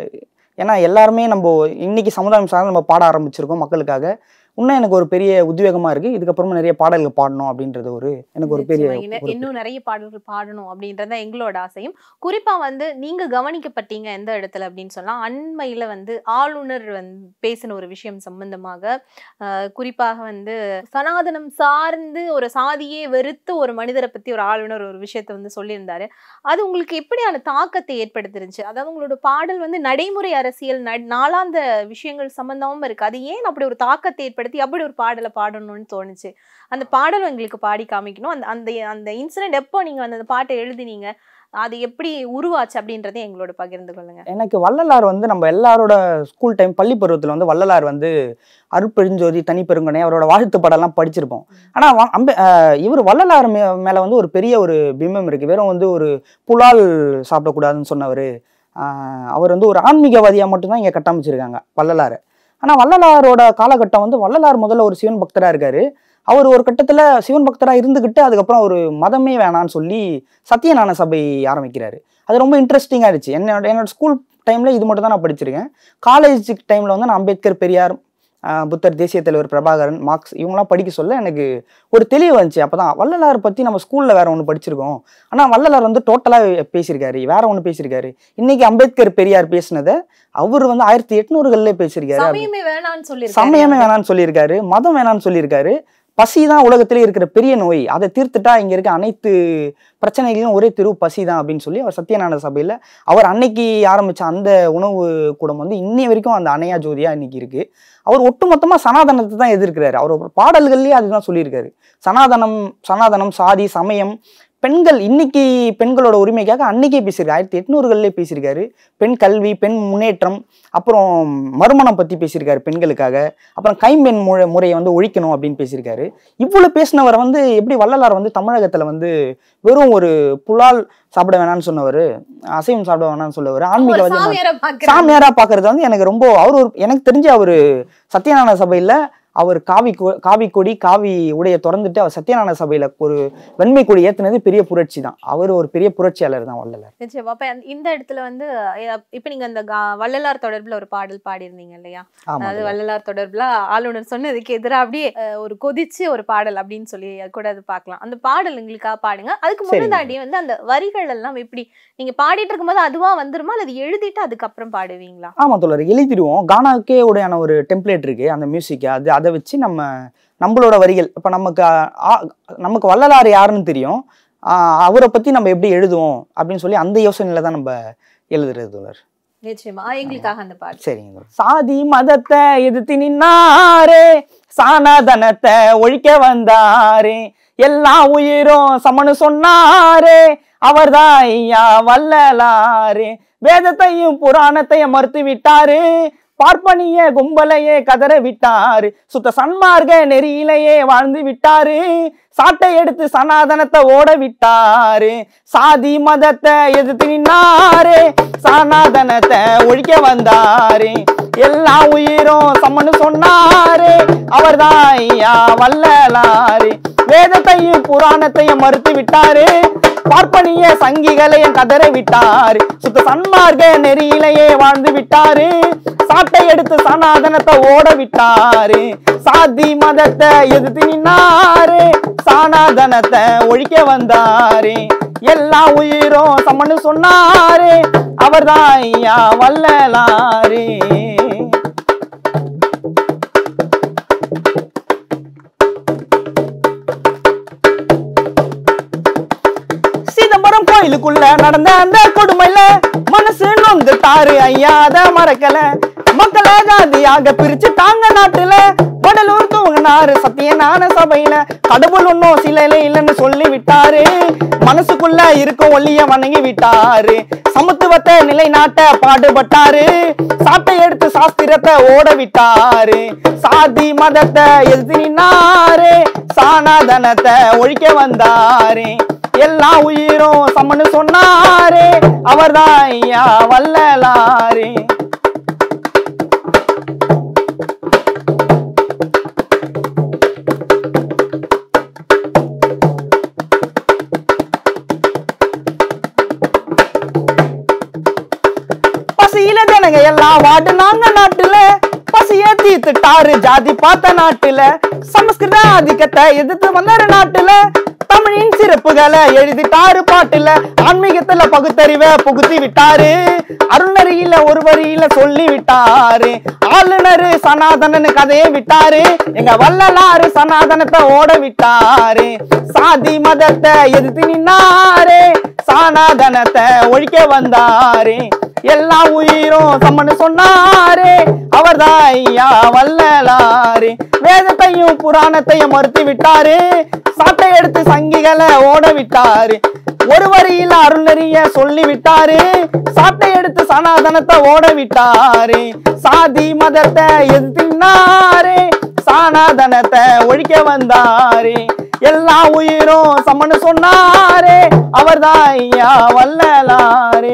ஏன்னா எல்லாருமே நம்ம இன்னைக்கு சமுதாயம் சார்ந்து நம்ம பாட ஆரம்பிச்சிருக்கோம் மக்களுக்காக. இன்னும் எனக்கு ஒரு பெரிய உத்வேகமா இருக்கு. இதுக்கப்புறமா நிறைய பாடல்கள் பாடணும் அப்படின்றது ஒரு எனக்கு ஒரு பெரிய இன்னும் நிறைய பாடல்கள் பாடணும் அப்படின்றத எங்களோட ஆசையும். குறிப்பா வந்து நீங்க கவனிக்கப்பட்டீங்க எந்த இடத்துல அப்படின்னு சொன்னா, அண்மையில வந்து ஆளுநர் வந்து பேசின ஒரு விஷயம் சம்பந்தமாக குறிப்பாக வந்து சனாதனம் சார்ந்து ஒரு சாதியே வெறுத்து ஒரு மனிதரை பத்தி ஒரு ஆளுநர் ஒரு விஷயத்த வந்து சொல்லியிருந்தாரு. அது உங்களுக்கு எப்படியான தாக்கத்தை ஏற்படுத்திருந்துச்சு? அதாவது உங்களோட பாடல் வந்து நடைமுறை அரசியல் நாளாந்த விஷயங்கள் சம்பந்தமும் இருக்கு. அது ஏன் அப்படி ஒரு தாக்கத்தை ஏற்படுத்தி அப்படி ஒரு பாடலை பாடணும்னு தோணுச்சு? அந்த பாடல் எங்களுக்கு பாடி காமிக்கணும். அந்த அந்த அந்த இன்சிடென்ட் எப்போ நீங்க அந்த பாட்டை எழுதினீங்க, அது எப்படி உருவாச்சு அப்படின்றத எங்களோட பகிர்ந்து கொள்ளுங்க. எனக்கு வள்ளலார் வந்து நம்ம எல்லாரோட ஸ்கூல் டைம் பள்ளி பருவத்தில் வந்து வள்ளலார் வந்து அருட்பெருஞ்சோதி தனிப்பெருங்கனை அவரோட வாழ்த்து பாடலாம் படிச்சிருப்போம். ஆனால் அம்பே இவர் வள்ளலார் மே மேலே வந்து ஒரு பெரிய ஒரு பிம்பம் இருக்குது. வெறும் வந்து ஒரு புலால் சாப்பிடக்கூடாதுன்னு சொன்னவர், அவர் வந்து ஒரு ஆன்மீகவாதியாக மட்டும்தான் இங்கே கட்டமைச்சிருக்காங்க வள்ளலாரை. ஆனால் வள்ளலாரோட காலகட்டம் வந்து வள்ளலார் முதல்ல ஒரு சிவன் பக்தராக இருக்காரு. அவர் ஒரு கட்டத்தில் சிவன் பக்தராக இருந்துக்கிட்டு அதுக்கப்புறம் ஒரு மதமே வேணான்னு சொல்லி சத்தியஞான சபை ஆரம்பிக்கிறாரு. அது ரொம்ப இன்ட்ரெஸ்டிங்காக இருந்துச்சு. என்னோட என்னோட ஸ்கூல் டைமில் இது மட்டும் தான் நான் படிச்சிருக்கேன். காலேஜ் டைமில் வந்து நான் அம்பேத்கர், பெரியார், புத்தர், தேசிய தலைவர் பிரபாகரன், மார்க்ஸ் இவங்களாம் படிக்க சொல்ல எனக்கு ஒரு தெளிவு வந்துச்சு. அப்போ தான் வள்ளலார் பற்றி நம்ம ஸ்கூலில் வேற ஒன்று படிச்சிருக்கோம், ஆனால் வள்ளலார் வந்து டோட்டலாக பேசியிருக்காரு, வேற ஒன்று பேசியிருக்காரு. இன்னைக்கு அம்பேத்கர் பெரியார் பேசினதை அவர் வந்து ஆயிரத்தி எட்நூறுகள்லேயே பேசியிருக்காரு. சமயமே வேணான்னு சொல்லி சமயமே வேணான்னு சொல்லியிருக்காரு, மதம் வேணான்னு சொல்லியிருக்காரு. பசி தான் உலகத்திலே இருக்கிற பெரிய நோய், அதை தீர்த்துட்டா இங்கே இருக்க அனைத்து பிரச்சனைகளும் ஒரே தெரு பசி தான் அப்படின்னு சொல்லி அவர் சத்தியஞான சபையில் அவர் அன்னைக்கு ஆரம்பித்த அந்த உணவு கூடம் வந்து இன்னை வரைக்கும் அந்த அணையா ஜோதியாக இன்னைக்கு இருக்குது. அவர் ஒட்டுமொத்தமாக சனாதனத்தை தான் எதிர்க்கிறாரு. அவர் பாடல்கள்லேயே அதுதான் சொல்லியிருக்காரு. சனாதனம் சனாதனம் சாதி சமயம் பெண்கள் இன்னைக்கு பெண்களோட உரிமைக்காக அன்னைக்கே பேசியிருக்காரு. ஆயிரத்தி எட்நூறுகள்லேயே பேசியிருக்காரு. பெண் கல்வி, பெண் முன்னேற்றம், அப்புறம் மறுமணம் பற்றி பேசியிருக்காரு பெண்களுக்காக, அப்புறம் கைம்பெண் முறை முறையை வந்து ஒழிக்கணும் அப்படின்னு பேசியிருக்காரு. இவ்வளோ பேசினவரை வந்து எப்படி வள்ளலார் வந்து தமிழகத்தில் வந்து வெறும் ஒரு புலால் சாப்பிட வேணான்னு சொன்னவர், அசைவம் சாப்பிட வேணான்னு சொல்லவர், ஆன்மீகவாதி சாமியாரா பார்க்கறது வந்து எனக்கு ரொம்ப அவர் ஒரு எனக்கு தெரிஞ்சு அவர் சத்தியஞான சபையில் அவர் காவி கொ காவி கொடி காவி உடைய திறந்துட்டு அவர் சத்யநாராயண சபையில ஒரு வெண்மை கொடி ஏத்துனது பெரிய புரட்சி தான். அவர் ஒரு பெரிய புரட்சியாளர் தான் வள்ளலார். நிச்சயமா. அப்ப இந்த இடத்துல வந்து இப்ப நீங்க அந்த வள்ளலார் தொடர்புல ஒரு பாடல் பாடியிருந்தீங்க இல்லையா? அதாவது வள்ளலார் தொடர்புல ஆளுநர் சொன்னதுக்கு எதிராக அப்படியே ஒரு கொதிச்சு ஒரு பாடல் அப்படின்னு சொல்லி கூட அது பார்க்கலாம். அந்த பாடல் உங்களுக்காக பாடுங்க. அதுக்கு முன்னாடி வந்து அந்த வரிகள் எல்லாம் எப்படி நீங்க பாடிட்டு இருக்கும்போது அதுவா வந்துருமா அல்லது எழுதிட்டு அதுக்கப்புறம் பாடுவீங்களா? ஆமா தோழர், எழுதிடுவோம். கானாக்கே உடையான ஒரு டெம்ப்ளேட் இருக்கு அந்த மியூசிக். அது அதை வச்சு நம்ம நம்மளோட வரிகள் இப்ப நமக்கு நமக்கு வள்ளலார் யாருன்னு தெரியும், அவரை பத்தி நம்ம எப்படி எழுதுவோம் அப்படின்னு சொல்லி அந்த யோசனையில தான் நம்ம எழுதுறது தோழர். நிச்சயமா. எங்களுக்காக அந்த பாட்டு. சரிங்க. சாதி மதத்தை எதிர்த்து நின்னாரே, சானாதனத்தை ஒழிக்க வந்தாரே, எல்லா உயிரும் சமனு சொன்னாரே, அவர்தான் ஐயா வள்ளலாரே, வேதத்தையும் புராணத்தையும் மறுத்து விட்டாரு, பார்ப்பனிய கும்பலையே கதற விட்டாரு, சுத்த சன்மார்க்க நெறியிலேயே வாழ்ந்து விட்டாரு, சாட்டை எடுத்து சனாதனத்தை ஓட விட்டாரு, சாதி மதத்தை எதிர்த்து நின்னாரு, சனாதனத்தை ஒழிக்க வந்தாரு, எல்லா உயிரும் சமன்னு சொன்னாரு, அவர்தான் ஐயா வள்ளலாரு, வேதத்தையும் புராணத்தையும் மறுத்து விட்டாரு, பார்ப்பனிய சங்கிகளையும் கதற விட்டாரு, சுத்த சன்மார்க்க நெறியிலேயே வாழ்ந்து விட்டாரு, சாட்டை எடுத்து சனாதனத்தை ஓட விட்டாரு, சாதி மதத்தை எதிர்த்து நின்னாரு, சனாதனத்தை ஒழிக்க வந்தாரு, எல்லா உயிரும் சமன்னு சொன்னாரு, அவர்தான் ஐயா வள்ளலாரு. சிதம்பரம் கோயிலுக்குள்ள நடந்த அந்த கொடுமையில மனசு நொந்துட்டாரு ஐயா, அத மறக்கல, மக்களை ஜாதியாக பிரிச்சு தாங்க நாட்டுல, வடலூர் தூங்கினாரு சத்தியநாராயண சபையில, கடவுள் ஒன்னும் சிலையில இல்லைன்னு சொல்லி விட்டாரு, மனசுக்குள்ள இருக்கும் ஒல்லிய வணங்கி விட்டாரு, சமத்துவத்தை நிலைநாட்ட பாடுபட்டாரு, சாட்டை எடுத்து சாஸ்திரத்தை ஓட விட்டாரு, சாதி மதத்தை எதிர்த்து நின்னாரு, சனாதனத்தை ஒழிக்க வந்தாரு, எல்லா உயிரும் சமன்னு சொன்னாரு, அவர்தான் ஐயா வள்ளலாரு. பசியில ஜனங்க எல்லாம் வாடுனாங்க நாட்டுல, பசிய தீர்த்துட்டாரு ஜாதி பார்த்த நாட்டுல, சமஸ்கிருத ஆதிக்கத்தை எதிர்த்து வந்தாரு நாட்டுல, தமிழின் சிறப்புகளை எழுதிட்டாரு பாட்டுல, ஆன்மீகத்துல பகுத்தறிவை புகுத்தி விட்டாரு, அருணறியில ஒரு வரியில சொல்லி விட்டாரு, ஆளுநரு சனாதனன்னு கதையை விட்டாரு, எங்க வள்ளலாரு சனாதனத்தை ஓட விட்டாரு, சாதி மதத்தை எதிர்த்து நின்னாரு, சனாதனத்தை ஒழிக்க வந்தாரு, எல்லா உயிரும் சமன்னு சொன்னாரு, அவர்தான் ஐயா வள்ளலாரு, வேதத்தையும் புராணத்தையும் மறுத்து விட்டாரு, சாட்டை எடுத்து சங்கிகளை ஓட விட்டாரு, ஒரு வரியில அருணறிய சொல்லி விட்டாரு, சாட்டை எடுத்து சனாதனத்தை ஓட விட்டாரு, சாதி மதத்தை எதிர்த்தினாரு, சனாதனத்தை ஒழிக்க வந்தாரு, எல்லா உயிரும் சமன்னு சொன்னாரு, அவர்தான் ஐயா வள்ளலாரு.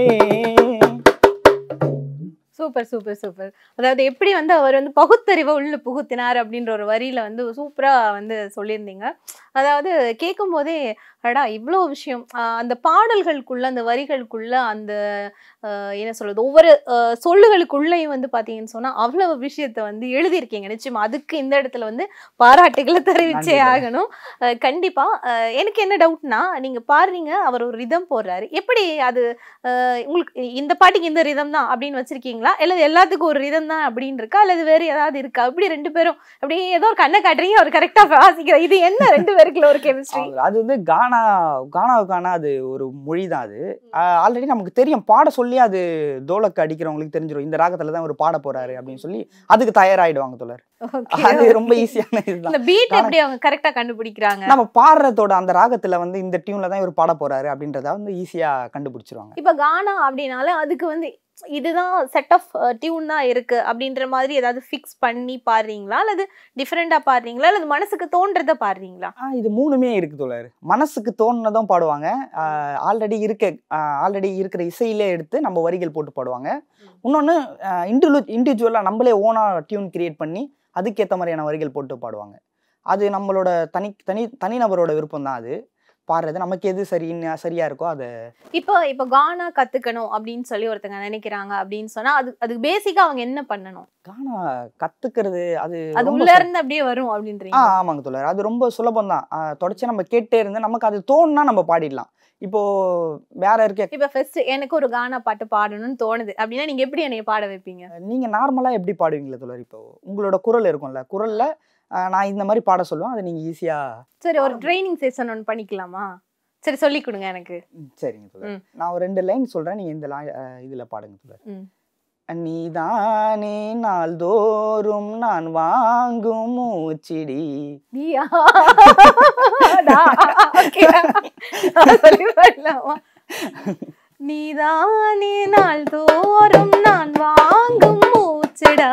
Super super super. அதாவது எப்படி வந்து அவர் வந்து பகுத்தறிவை உள்ள புகுத்தினார் அப்படின்ற ஒரு வரியில வந்து சூப்பரா வந்து சொல்லியிருந்தீங்க. அதாவது கேட்கும் போதே அடா இவ்வளோ விஷயம் அந்த பாடல்களுக்குள்ள அந்த வரிகளுக்குள்ள அந்த என்ன சொல்றது ஒவ்வொரு சொல்லுகளுக்குள்ளேயும் வந்து பார்த்தீங்கன்னு சொன்னா அவ்வளவு விஷயத்த வந்து எழுதியிருக்கீங்க. நிச்சயமா அதுக்கு இந்த இடத்துல வந்து பாராட்டுகளை தெரிவிச்சே ஆகணும். கண்டிப்பா. எனக்கு என்ன டவுட்னா நீங்க பாடுறீங்க, அவர் ஒரு ரிதம் போடுறாரு, எப்படி அது உங்களுக்கு இந்த பாட்டுக்கு இந்த ரிதம் தான் அப்படின்னு வச்சிருக்கீங்களா, இல்லை எல்லாத்துக்கும் ஒரு ரிதம் தான் அப்படின்னு இருக்கா, அல்லது வேற ஏதாவது இருக்கா? அப்படி ரெண்டு பேரும் அப்படி ஏதோ ஒரு கண்ணை காட்டுறீங்க, அவர் கரெக்டா வாசிக்கிற, இது என்ன ரெண்டு பேருக்குள்ள ஒரு கெமிஸ்ட்ரி? அது வந்து கானா கானாவுக்கான அது ஒரு மொழி தான். அது ஆல்ரெடி நமக்கு தெரியும், பாட சொல்லி அது தோலக்கு அடிக்கிறவங்களுக்கு தெரிஞ்சிடும் இந்த ராகத்துல தான் ஒரு பாட போறாரு அப்படின்னு சொல்லி அதுக்கு தயாராயிடுவாங்க தோழர். அது ரொம்ப ஈஸியான இதுதான். பீட் எப்படி அவங்க கரெக்டா கண்டுபிடிக்கிறாங்க? நம்ம பாடுறதோட அந்த ராகத்துல வந்து இந்த டியூன்ல தான் இவர் பாட போறாரு அப்படின்றத வந்து ஈஸியா கண்டுபிடிச்சிருவாங்க. இப்ப கானா அப்படின்னால அதுக்கு வந்து இதுதான் செட் ஆஃப் டியூன் தான் இருக்கு அப்படின்ற மாதிரி ஏதாவது ஃபிக்ஸ் பண்ணி பாடுறீங்களா, அல்லது டிஃபரெண்டா பாடுறீங்களா, அல்லது மனசுக்கு தோன்றத பாடுறீங்களா? இது மூணுமே இருக்கு தோழர். மனசுக்கு தோணுனதும் பாடுவாங்க, ஆல்ரெடி இருக்க ஆல்ரெடி இருக்கிற இசையிலே எடுத்து நம்ம வரிகள் போட்டு பாடுவாங்க. இன்னொன்னு இண்டிவிஜுவலா நம்மளே ஓனா டியூன் கிரியேட் பண்ணி அதுக்கேற்ற மாதிரியான வரிகள் போட்டு பாடுவாங்க. அது நம்மளோட தனி தனி தனிநபரோட விருப்பம் தான் அது பாடுறது. நமக்கு எது சரின்னு சரியா இருக்கோ அதை. இப்போ இப்போ கானா கத்துக்கணும் அப்படின்னு சொல்லி ஒருத்தங்க நினைக்கிறாங்க அப்படின்னு சொன்னா அது அதுக்கு பேசிக்கா அவங்க என்ன பண்ணணும்? கானா கத்துக்கிறது அது அது ரொம்ப உள்ள இருந்து அப்படியே வரும் அப்படின்றீங்க? ஆ ஆமாங்க தோழர். அது ரொம்ப சுலபம் தான். தொடர்ச்சியா நம்ம கேட்டே இருந்து நமக்கு அது தோணுனா நம்ம பாடிடலாம். இப்போ வேற இருக்க இப்ப ஃபர்ஸ்ட் எனக்கு ஒரு கானா பாட்டு பாடணும்னு தோணுது அப்படின்னா நீங்க எப்படி என்னைய பாட வைப்பீங்க? நீங்க நார்மலா எப்படி பாடுவீங்களா தோழர்? இப்போ உங்களோட குரல் இருக்கும்ல, குரல்ல நான் இந்த மாதிரி பாட சொல்லுவேன். அதை நீங்க ஈஸியா. சரி, ஒரு ட்ரைனிங் செஷன் ஒன்று பண்ணிக்கலாமா? சரி, சொல்லி கொடுங்க எனக்கு. சரிங்க தோழர். நான் ஒரு ரெண்டு லைன் சொல்றேன், நீங்க இந்த இதுல பாடுங்க தோழர். நீதானே நாள்தோறும் நான் வாங்கும் மூச்சிடி. நீதானே நாள்தோறும் நான் வாங்கும் மூச்சிடா.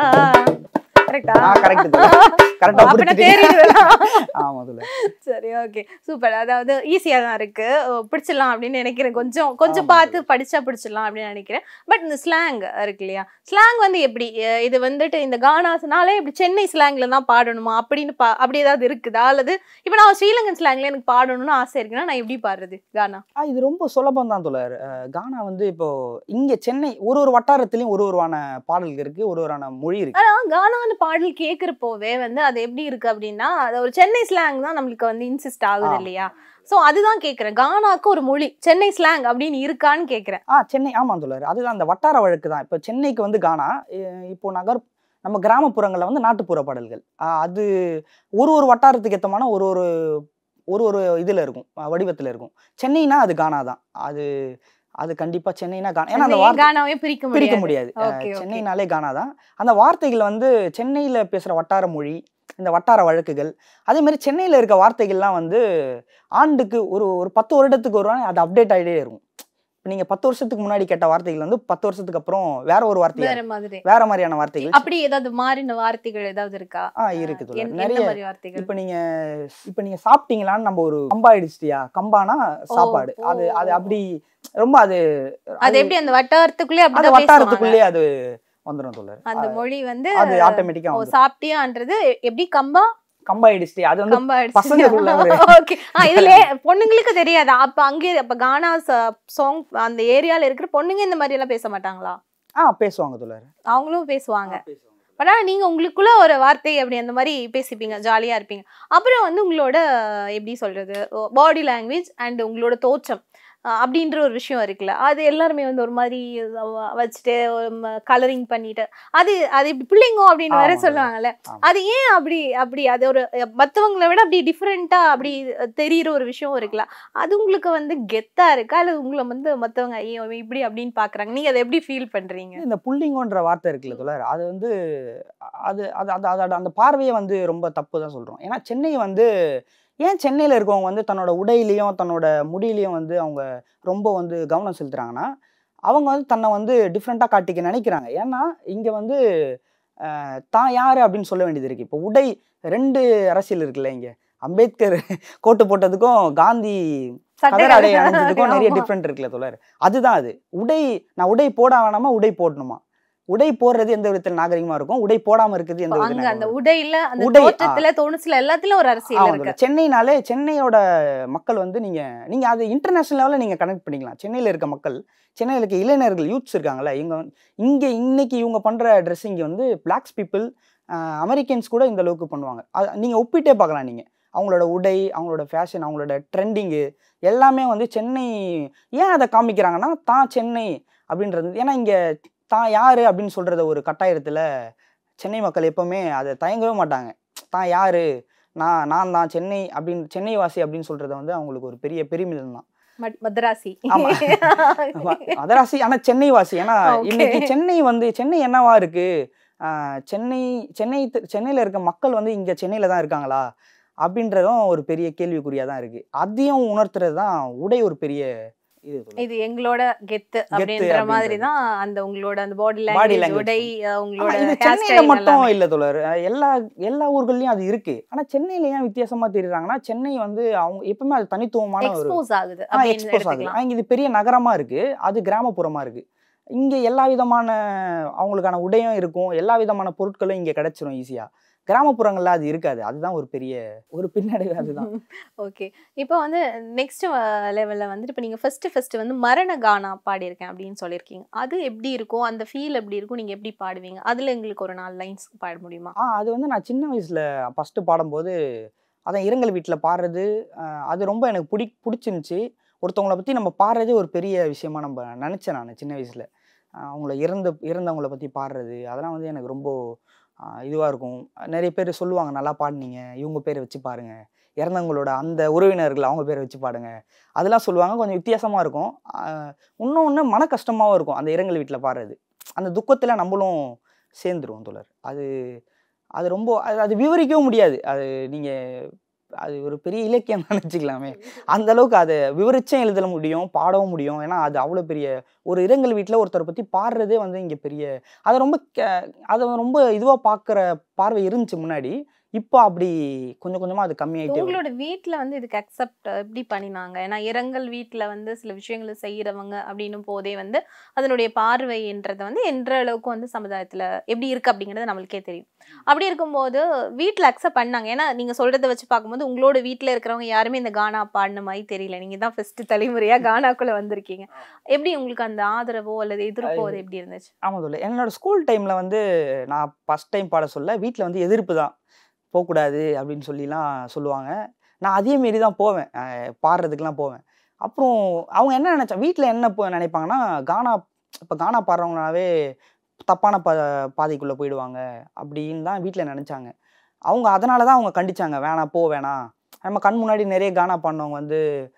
சரி, ஓகே, சூப்பர். அதாவது ஈஸியா தான் இருக்கு, பிடிச்சிடலாம் அப்படின்னு நினைக்கிறேன். கொஞ்சம் கொஞ்சம் பார்த்து படிச்சா பிடிச்சிடலாம் அப்படின்னு நினைக்கிறேன். பட் இந்த ஸ்லாங் இருக்கு இல்லையா, ஸ்லாங் வந்து எப்படி இது வந்துட்டு இந்த கானாஸ்னாலே இப்படி சென்னை ஸ்லாங்ல தான் பாடணுமா அப்படின்னு அப்படி ஏதாவது இருக்குதா? அல்லது இப்ப நான் ஸ்ரீலங்கன் ஸ்லாங்ல எனக்கு பாடணும்னு ஆசை இருக்குன்னா நான் எப்படி பாடுறது கானா? இது ரொம்ப சுலபம் தான் தோழர். கானா வந்து இப்போ இங்க சென்னை ஒரு ஒரு வட்டாரத்திலயும் ஒரு ஒருவான பாடல்கள் இருக்கு, ஒரு ஒருவான மொழி இருக்கு. ஆனா கானான்னு பாடல் கேக்குறப்போவே வந்து அது எப்படி இருக்கு அப்படின்னா அது ஒரு சென்னை ஸ்லாங் தான் நம்மளுக்கு வந்து இன்சிஸ்ட் ஆகுது இல்லையா? சோ அதுதான் கேக்குறேன், கானாக்கு ஒரு மொழி சென்னை ஸ்லாங் அப்படின்னு இருக்கான்னு கேக்குறேன். ஆ சென்னை ஆமா தோழர். அதுதான் அந்த வட்டார வழக்கு தான். இப்போ சென்னைக்கு வந்து கானா, இப்போ நகர் நம்ம கிராமப்புறங்கள்ல வந்து நாட்டுப்புற பாடல்கள். அது ஒரு ஒரு வட்டாரத்துக்கு ஏத்தமான ஒரு ஒரு ஒரு ஒரு இதுல இருக்கும், வடிவத்துல இருக்கும். சென்னைனா அது கானா தான். அது அது கண்டிப்பா சென்னைனா கானா. ஏன்னா அந்த கானாவே பிரிக்க பிரிக்க முடியாது. சென்னைனாலே கானா தான். அந்த வார்த்தைகள் வந்து சென்னையில பேசுற வட்டார மொழி, இந்த வட்டார வழக்குகள், அதே மாதிரி சென்னையில இருக்க வார்த்தைகள்லாம் வந்து ஆண்டுக்கு ஒரு ஒரு பத்து வருடத்துக்கு ஒரு அது அப்டேட் ஆகிட்டே இருக்கும். நீங்க பத்து வருஷத்துக்கு முன்னாடி கேட்ட வார்த்தைகள் வந்து பத்து வருஷத்துக்கு அப்புறம் வேற ஒரு வார்த்தை, வேற மாதிரி வேற மாதிரியான வார்த்தைகள். அப்படி ஏதாவது மாறின வார்த்தைகள் ஏதாவது இருக்கா? ஆ இருக்குது. நிறைய வார்த்தைகள். இப்போ நீங்க இப்போ நீங்க சாப்பிட்டீங்களான்னு நம்ம ஒரு கம்பா அடிச்சிட்டியா, கம்பானா சாப்பாடு, அது அது அப்படி ரொம்ப அது அது எப்படி அந்த வட்டாரத்துக்குள்ளே அப்படி அந்த வட்டாரத்துக்குள்ளே அது வந்துரும் தோழர். அந்த மொழி வந்து அது ஆட்டோமேட்டிக்கா வந்துரும். சாப்பிட்டியான்றது எப்படி கம்பா கம்பா அடிச்சிட்டி, அது வந்து பசங்களுக்குள்ள ஓகே. இதுல பொண்ணுங்களுக்கு தெரியாது. அப்ப அங்கே அப்ப கானா சாங் அந்த ஏரியால இருக்கிற பொண்ணுங்க இந்த மாதிரி எல்லாம் பேச மாட்டாங்களா? ஆ பேசுவாங்க தோழர், அவங்களும் பேசுவாங்க. ஆனா நீங்க உங்களுக்குள்ள ஒரு வார்த்தை அப்படி அந்த மாதிரி பேசிப்பீங்க, ஜாலியா இருப்பீங்க. அப்புறம் வந்து உங்களோட எப்படி சொல்றது பாடி லாங்குவேஜ் அண்ட் உங்களோட தோற்றம் அப்படின்ற ஒரு விஷயம் இருக்குல்ல, அது எல்லாருமே வந்து ஒரு மாதிரி வச்சுட்டு கலரிங் பண்ணிட்டு அது அது இப்படி பிள்ளைங்கோ அப்படின்னு வேற சொல்லுவாங்கல்ல, அது ஏன் அப்படி அப்படி அது ஒரு மற்றவங்களை விட அப்படி டிஃப்ரெண்டா அப்படி தெரியுற ஒரு விஷயம் இருக்குல்ல, அது உங்களுக்கு வந்து கெத்தா இருக்கா அல்லது உங்களை வந்து மற்றவங்க ஐயோ இப்படி அப்படின்னு பாக்குறாங்க, நீங்க அதை எப்படி ஃபீல் பண்றீங்க? இந்த புள்ளிங்கோன்ற வார்த்தை இருக்குல்ல தோழர், அது வந்து அது அது அதோட அந்த பார்வையை வந்து ரொம்ப தப்பு தான் சொல்றோம். ஏன்னா சென்னை வந்து ஏன் சென்னையில் இருக்கவங்க வந்து தன்னோட உடையிலையும் தன்னோட முடியிலையும் வந்து அவங்க ரொம்ப வந்து கவனம் செலுத்துறாங்கன்னா, அவங்க வந்து தன்னை வந்து டிஃப்ரெண்ட்டாக காட்டிக்க நினைக்கிறாங்க. ஏன்னா இங்கே வந்து தான் யார் அப்படின்னு சொல்ல வேண்டியது இருக்குது. இப்போ உடை ரெண்டு அரசியல் இருக்குல்ல, இங்கே அம்பேத்கர் கோட்டு போட்டதுக்கும் காந்தி கதர் அடை அணிஞ்சதுக்கும் நிறைய டிஃப்ரெண்ட் இருக்குல்ல தோழர். அதுதான் அது உடை. நான் உடை போட வேணாமா உடை போடணுமா? உடை போடுறது எந்த விதத்துல நாகரிகமா இருக்கும், உடை போடாம இருக்குது எந்த விதத்துல. அந்த உடையில அந்த தோற்றத்துல தோணுச்சுல எல்லாத்துலயும் ஒரு அரசியல் இருக்கு. சென்னைனாலே சென்னையோட மக்கள் வந்து நீங்க நீங்க அது இன்டர்நேஷனல் லெவல்ல நீங்க கனெக்ட் பண்ணிக்கலாம். சென்னையில இருக்க மக்கள், சென்னையில இருக்க இளைஞர்கள், யூத்ஸ் இருக்காங்கல்ல, இவங்க இங்க இன்னைக்கு இவங்க பண்ற ட்ரெஸ்ஸிங் வந்து பிளாக்ஸ் பீப்புள் அமெரிக்கன்ஸ் கூட இந்த அளவுக்கு பண்ணுவாங்க. நீங்க ஒப்பிட்டே பார்க்கலாம். நீங்க அவங்களோட உடை, அவங்களோட ஃபேஷன், அவங்களோட ட்ரெண்டிங்கு எல்லாமே வந்து சென்னை ஏன் அதை காமிக்கிறாங்கன்னா தான் சென்னை அப்படின்றது. ஏன்னா இங்க தான் யாரு அப்படின்னு சொல்றத ஒரு கட்டாயத்துல சென்னை மக்கள் எப்பவுமே அதை தயங்கவே மாட்டாங்க. தான் யாரு, நான் நான் தான் சென்னை அப்படின்னு சென்னை வாசி அப்படின்னு சொல்றத வந்து அவங்களுக்கு ஒரு பெரிய பெருமிதம் தான். மதராசி மதராசி ஆனா சென்னை வாசி. ஏன்னா இன்னைக்கு சென்னை வந்து சென்னை என்னவா இருக்கு, சென்னை சென்னை சென்னையில இருக்க மக்கள் வந்து இங்க சென்னையில தான் இருக்காங்களா அப்படின்றதும் ஒரு பெரிய கேள்விக்குறியா தான் இருக்கு. அதையும் உணர்த்துறது தான் உடை ஒரு பெரிய இது எங்களோட கெத்து அப்படின்ற மாதிரி தான் அந்த உங்களோட அந்த பாடி லாங்குவேஜ் உடை உங்களோட சென்னையில மட்டும் இல்ல தோழர், எல்லா எல்லா ஊர்கள்லயும் அது இருக்கு. ஆனா சென்னையில ஏன் வித்தியாசமா தெரியுறாங்கன்னா சென்னை வந்து அவங்க எப்பவுமே அது தனித்துவமான ஒரு எக்ஸ்போஸ் ஆகுது எக்ஸ்போஸ் ஆகுது. இது பெரிய நகரமா இருக்கு, அது கிராமப்புறமா இருக்கு. இங்கே எல்லா விதமான அவங்களுக்கான உடையும் இருக்கும், எல்லா விதமான பொருட்களும் இங்கே கிடைச்சிரும் ஈஸியாக. கிராமப்புறங்கள்ல அது இருக்காது. அதுதான் ஒரு பெரிய ஒரு பின்னடைவு. அதுதான். ஓகே. இப்போ வந்து நெக்ஸ்ட் லெவல்ல வந்துட்டு இப்போ நீங்க ஃபர்ஸ்ட் ஃபர்ஸ்ட் வந்து மரண கானா பாடியிருக்கேன் அப்படின்னு சொல்லியிருக்கீங்க. அது எப்படி இருக்கும்? அந்த ஃபீல் எப்படி இருக்கும்? நீங்க எப்படி பாடுவீங்க? அதுல எங்களுக்கு ஒரு நாலு லைன்ஸ் பாட முடியுமா? ஆ அது வந்து நான் சின்ன வயசுல ஃபர்ஸ்ட் பாடும்போது அதான் இரங்கல் வீட்டில் பாடுறது, அது ரொம்ப எனக்கு பிடி பிடிச்சிருந்துச்சி. ஒருத்தவங்களை பற்றி நம்ம பாடுறதே ஒரு பெரிய விஷயமா நம்ம நினச்சேன் நான் சின்ன வயசில். அவங்கள இறந்து இறந்தவங்கள பற்றி பாடுறது அதெல்லாம் வந்து எனக்கு ரொம்ப இதுவாக இருக்கும். நிறைய பேர் சொல்லுவாங்க, நல்லா பாடினீங்க, இவங்க பேரை வச்சு பாருங்க, இறந்தவங்களோட அந்த உறவினர்கள் அவங்க பேரை வச்சு பாடுங்க, அதெல்லாம் சொல்லுவாங்க. கொஞ்சம் வித்தியாசமாக இருக்கும். இன்னொன்று மன கஷ்டமாகவும் இருக்கும் அந்த இரங்கல் வீட்டில் பாடுறது. அந்த துக்கத்தில் நம்மளும் சேர்ந்துருவோம் தோழர். அது அது ரொம்ப அது அது விவரிக்கவும் முடியாது. அது நீங்கள் அது ஒரு பெரிய இலக்கியம் நினச்சிக்கலாமே. அந்த அளவுக்கு அதை விவரிச்சும் எழுத முடியும், பாடவும் முடியும். ஏன்னா அது அவ்வளோ பெரிய ஒரு இரங்கல் வீட்டில் ஒருத்தரை பற்றி பாடுறதே வந்து இங்கே பெரிய அதை ரொம்ப அதை ரொம்ப இதுவாக பார்க்குற பார்வை இருந்துச்சு முன்னாடி. இப்போ அப்படி கொஞ்சம் கொஞ்சமாக அது கம்மியாயிட்டே. உங்களோட வீட்டில் வந்து இதுக்கு அக்செப்ட் எப்படி பண்ணினாங்க? ஏன்னா இரங்கல் வீட்டில் வந்து சில விஷயங்களை செய்கிறவங்க அப்படின்னும் போதே வந்து அதனுடைய பார்வைன்றதை வந்து என்ற அளவுக்கு வந்து சமுதாயத்தில் எப்படி இருக்குது அப்படிங்கிறது நம்மளுக்கே தெரியும். அப்படி இருக்கும்போது வீட்டில் அக்செப்ட் பண்ணாங்க. ஏன்னா நீங்கள் சொல்கிறத வச்சு பார்க்கும்போது உங்களோட வீட்டில் இருக்கிறவங்க யாருமே இந்த கானா பாடின மாதிரி தெரியல. நீங்கள் தான் ஃபஸ்ட்டு தலைமுறையாக கானாக்குள்ளே வந்திருக்கீங்க. எப்படி உங்களுக்கு அந்த ஆதரவோ அல்லது எதிர்ப்போ அது எப்படி இருந்துச்சு? ஆமாம் தோழி. என்னோட ஸ்கூல் டைமில் வந்து நான் ஃபஸ்ட் டைம் பாட சொல்ல வீட்டில் வந்து எதிர்ப்பு தான், போகக்கூடாது அப்படின்னு சொல்லிலாம் சொல்லுவாங்க. நான் அதே மாரி தான் போவேன், பாடுறதுக்கெலாம் போவேன். அப்புறம் அவங்க என்ன நினச்சா வீட்டில் என்ன போ நினைப்பாங்கன்னா கானா இப்போ கானா பாடுறவங்களாவே தப்பான பா பாதைக்குள்ளே போயிடுவாங்க அப்படின்னு தான் வீட்டில் நினச்சாங்க. அவங்க அதனால தான் அவங்க கண்டிச்சாங்க, வேணாம் போ வேணாம், நம்ம கண் முன்னாடி நிறைய கானா பாடினவங்க வந்து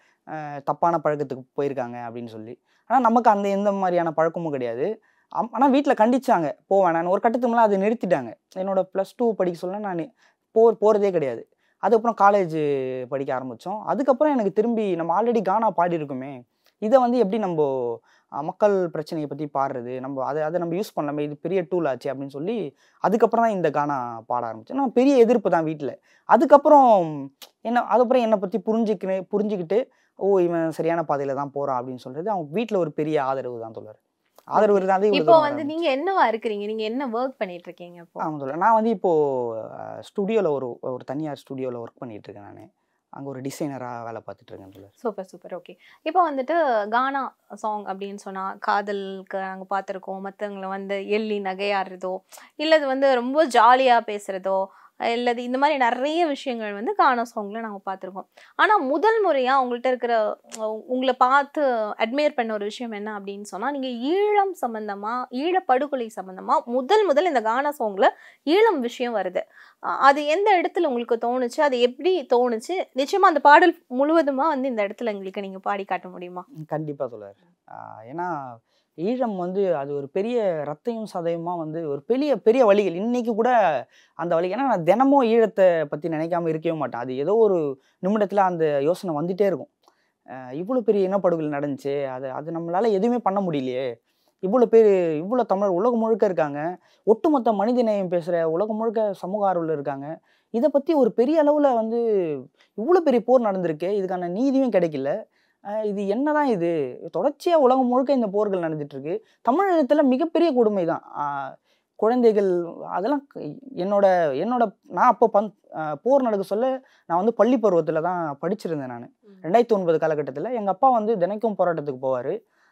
தப்பான பழக்கத்துக்கு போயிருக்காங்க அப்படின்னு சொல்லி. ஆனால் நமக்கு அந்த எந்த மாதிரியான பழக்கமும் கிடையாது. அம் ஆனால் வீட்டில் கண்டிச்சாங்க, போ வேணான்னு. ஒரு கட்டத்துக்கு மேலே அதை நிறுத்திட்டாங்க. என்னோட ப்ளஸ் டூ படிக்க சொல்ல நான் போ போகிறதே கிடையாது. அதுக்கப்புறம் காலேஜ் படிக்க ஆரம்பித்தோம். அதுக்கப்புறம் எனக்கு திரும்பி நம்ம ஆல்ரெடி கானா பாடியிருக்குமே, இதை வந்து எப்படி நம்ம மக்கள் பிரச்சனையை பற்றி பாடுறது, நம்ம அதை அதை நம்ம யூஸ் பண்ணலாமே, இது பெரிய டூல் ஆச்சு அப்படின்னு சொல்லி அதுக்கப்புறம் தான் இந்த கானா பாட ஆரம்பித்தேன். நான் பெரிய எதிர்ப்பு தான் வீட்டில். அதுக்கப்புறம் என்ன அதுக்கப்புறம் என்னை பற்றி புரிஞ்சுக்கினு புரிஞ்சுக்கிட்டு ஓ இவன் சரியான பாதையில் தான் போகிறான் அப்படின்னு சொல்கிறது அவங்க வீட்டில் ஒரு பெரிய ஆதரவு தான் தோழர். ஆதரவு இருந்தாலே. இப்போ வந்து நீங்க என்னவா இருக்கிறீங்க? நீங்க என்ன வொர்க் பண்ணிட்டு இருக்கீங்க இப்போ? ஆமாம் தோழர். நான் வந்து இப்போ ஸ்டுடியோவில் ஒரு ஒரு தனியார் ஸ்டுடியோவில் ஒர்க் பண்ணிட்டு இருக்கேன். நான் அங்கே ஒரு டிசைனராக வேலை பார்த்துட்டு இருக்கேன் தோழர். Super super. ஓகே. இப்போ வந்துட்டு கானா சாங் அப்படின்னு சொன்னால் காதலுக்கு நாங்கள் பார்த்துருக்கோம். மற்றவங்களை வந்து எள்ளி நகையாடுறதோ இல்லை அது வந்து ரொம்ப ஜாலியாக பேசுகிறதோ இல்லது இந்த மாதிரி நிறைய விஷயங்கள் வந்து கானா சாங்ல நாங்கள் பார்த்துருக்கோம். ஆனால் முதல் முறையாக உங்கள்கிட்ட இருக்கிற உங்களை பார்த்து அட்மையர் பண்ண ஒரு விஷயம் என்ன அப்படின்னு சொன்னால், நீங்கள் ஈழம் சம்மந்தமாக ஈழப்படுகொலை சம்மந்தமாக முதல் முதல் இந்த கானா சாங்ல ஈழம் விஷயம் வருது. அது எந்த இடத்துல உங்களுக்கு தோணுச்சு? அது எப்படி தோணுச்சு? நிச்சயமாக அந்த பாடல் முழுவதுமாக வந்து இந்த இடத்துல எங்களுக்கு நீங்கள் பாடி காட்ட முடியுமா? கண்டிப்பாக சொல்லுவார். ஏன்னா ஈழம் வந்து அது ஒரு பெரிய ரத்தையும் சதையுமா வந்து ஒரு பெரிய பெரிய வழிகள் இன்னைக்கு கூட அந்த வழி. ஏன்னா நான் தினமும் ஈழத்தை பற்றி நினைக்காம இருக்கவே மாட்டேன். அது ஏதோ ஒரு நிமிடத்தில் அந்த யோசனை வந்துகிட்டே இருக்கும். இவ்வளோ பெரிய இனப்படுகொலை நடந்துச்சு, அது அது நம்மளால் எதுவுமே பண்ண முடியலையே, இவ்வளோ பேர் இவ்வளோ தமிழர் உலகம் முழுக்க இருக்காங்க, ஒட்டுமொத்த மனிதநேயம் பேசுகிற உலகம் முழுக்க சமூக ஆர்வலர் இருக்காங்க, இதை பற்றி ஒரு பெரிய அளவில் வந்து இவ்வளோ பெரிய போர் நடந்திருக்கு, இதுக்கான நீதியும் கிடைக்கல, இது என்னதான் இது தொடர்ச்சியாக உலகம் முழுக்க இந்த போர்கள் நடந்துட்டுருக்கு, தமிழகத்தில் மிகப்பெரிய கொடுமை தான், குழந்தைகள் அதெல்லாம் என்னோட என்னோட நான் அப்போ பந் போர் நடக்க சொல்ல நான் வந்து பள்ளி பருவத்தில் தான் படிச்சிருந்தேன். நான் ரெண்டாயிரத்தி ஒன்பது காலகட்டத்தில் எங்கள் அப்பா வந்து தினைக்கும் போராட்டத்துக்கு போவார்,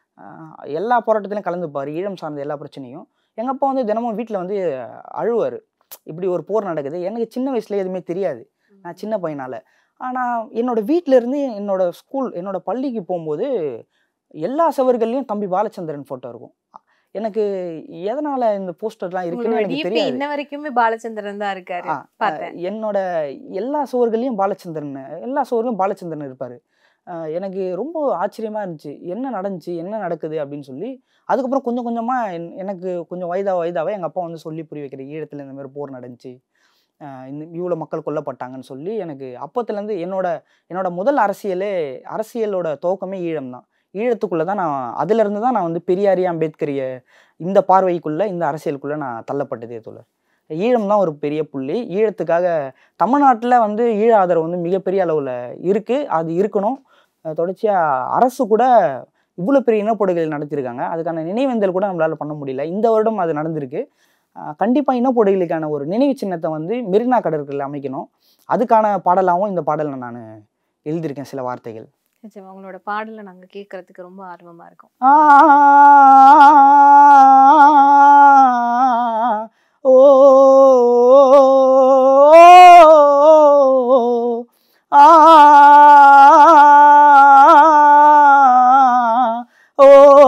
எல்லா போராட்டத்திலையும் கலந்துப்பார், ஈழம் சார்ந்த எல்லா பிரச்சனையும். எங்கள் அப்பா வந்து தினமும் வீட்டில் வந்து அழுவார், இப்படி ஒரு போர் நடக்குது. எனக்கு சின்ன வயசுல எதுவுமே தெரியாது, நான் சின்ன பையனால். ஆனால் என்னோட வீட்டிலேருந்து என்னோட ஸ்கூல் என்னோட பள்ளிக்கு போகும்போது எல்லா சவர்கள்லையும் தம்பி பாலச்சந்திரன் ஃபோட்டோ இருக்கும். எனக்கு எதனால இந்த போஸ்டர்லாம் இருக்குன்னு எனக்கு தெரியாது. இன்ன வரைக்குமே பாலச்சந்திரன் தான் இருக்காரு. என்னோட எல்லா சுவர்களையும் பாலச்சந்திரன் எல்லா சுவர்களும் பாலச்சந்திரன் இருப்பார். எனக்கு ரொம்ப ஆச்சரியமா இருந்துச்சு, என்ன நடந்துச்சு என்ன நடக்குது அப்படின்னு சொல்லி. அதுக்கப்புறம் கொஞ்சம் கொஞ்சமாக எனக்கு கொஞ்சம் வயதாக வயதாகவே எங்கள் அப்பா வந்து சொல்லி புரிய வைக்கிற, ஈழத்தில் இந்த மாதிரி போர் நடந்துச்சு, இந்த இவ்வளோ மக்கள் கொல்லப்பட்டாங்கன்னு சொல்லி. எனக்கு அப்போத்துலேருந்து என்னோட என்னோட முதல் அரசியலே அரசியலோட துவக்கமே ஈழம் தான். ஈழத்துக்குள்ளே தான் நான் அதிலிருந்து தான் நான் வந்து பெரியாரிய அம்பேத்கரிய இந்த பார்வைக்குள்ளே இந்த அரசியலுக்குள்ளே நான் தள்ளப்பட்டதே தோழர். ஈழம் தான் ஒரு பெரிய புள்ளி. ஈழத்துக்காக தமிழ்நாட்டில் வந்து ஈழ ஆதரவு வந்து மிகப்பெரிய அளவில் இருக்குது, அது இருக்கணும். தொடர்ச்சியாக அரசு கூட இவ்வளோ பெரிய இனப்படுகொலை நடத்தியிருக்காங்க. அதுக்கான நினைவேந்தல் கூட நம்மளால் பண்ண முடியல. இந்த வருடம் அது நடந்திருக்கு. கண்டிப்பாக இனப்படுகொலைக்கான ஒரு நினைவு சின்னத்தை வந்து மெரினா கடற்கரையில் அமைக்கணும். அதுக்கான பாடலாகவும் இந்த பாடலை நான் எழுதியிருக்கேன் சில வார்த்தைகள். நிச்சயமா உங்களோட பாடலை நாங்கள் கேட்கறதுக்கு ரொம்ப ஆர்வமாக இருக்கும். ஓ ஆ ஓ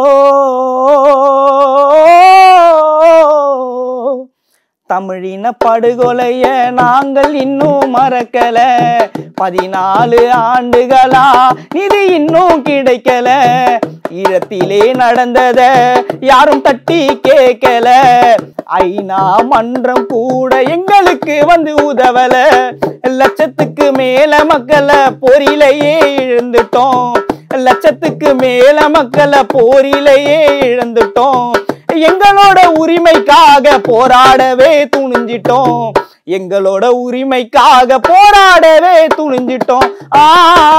தமிழின படுகொலைய நாங்கள் இன்னும் மறக்கல. பதினாலு ஆண்டுகளா நிதி இன்னும் கிடைக்கல. ஈழத்திலே நடந்தத யாரும் தட்டி கேட்கல. ஐநா மன்றம் கூட எங்களுக்கு வந்து உதவல. லட்சத்துக்கு மேல மக்களை போரிலேயே இழந்துட்டோம். லட்சத்துக்கு மேல மக்களை போரிலேயே இழந்துட்டோம். எங்களோட உரிமைக்காக போராடவே துணிஞ்சிட்டோம். எங்களோட உரிமைக்காக போராடவே துணிஞ்சிட்டோம். ஆ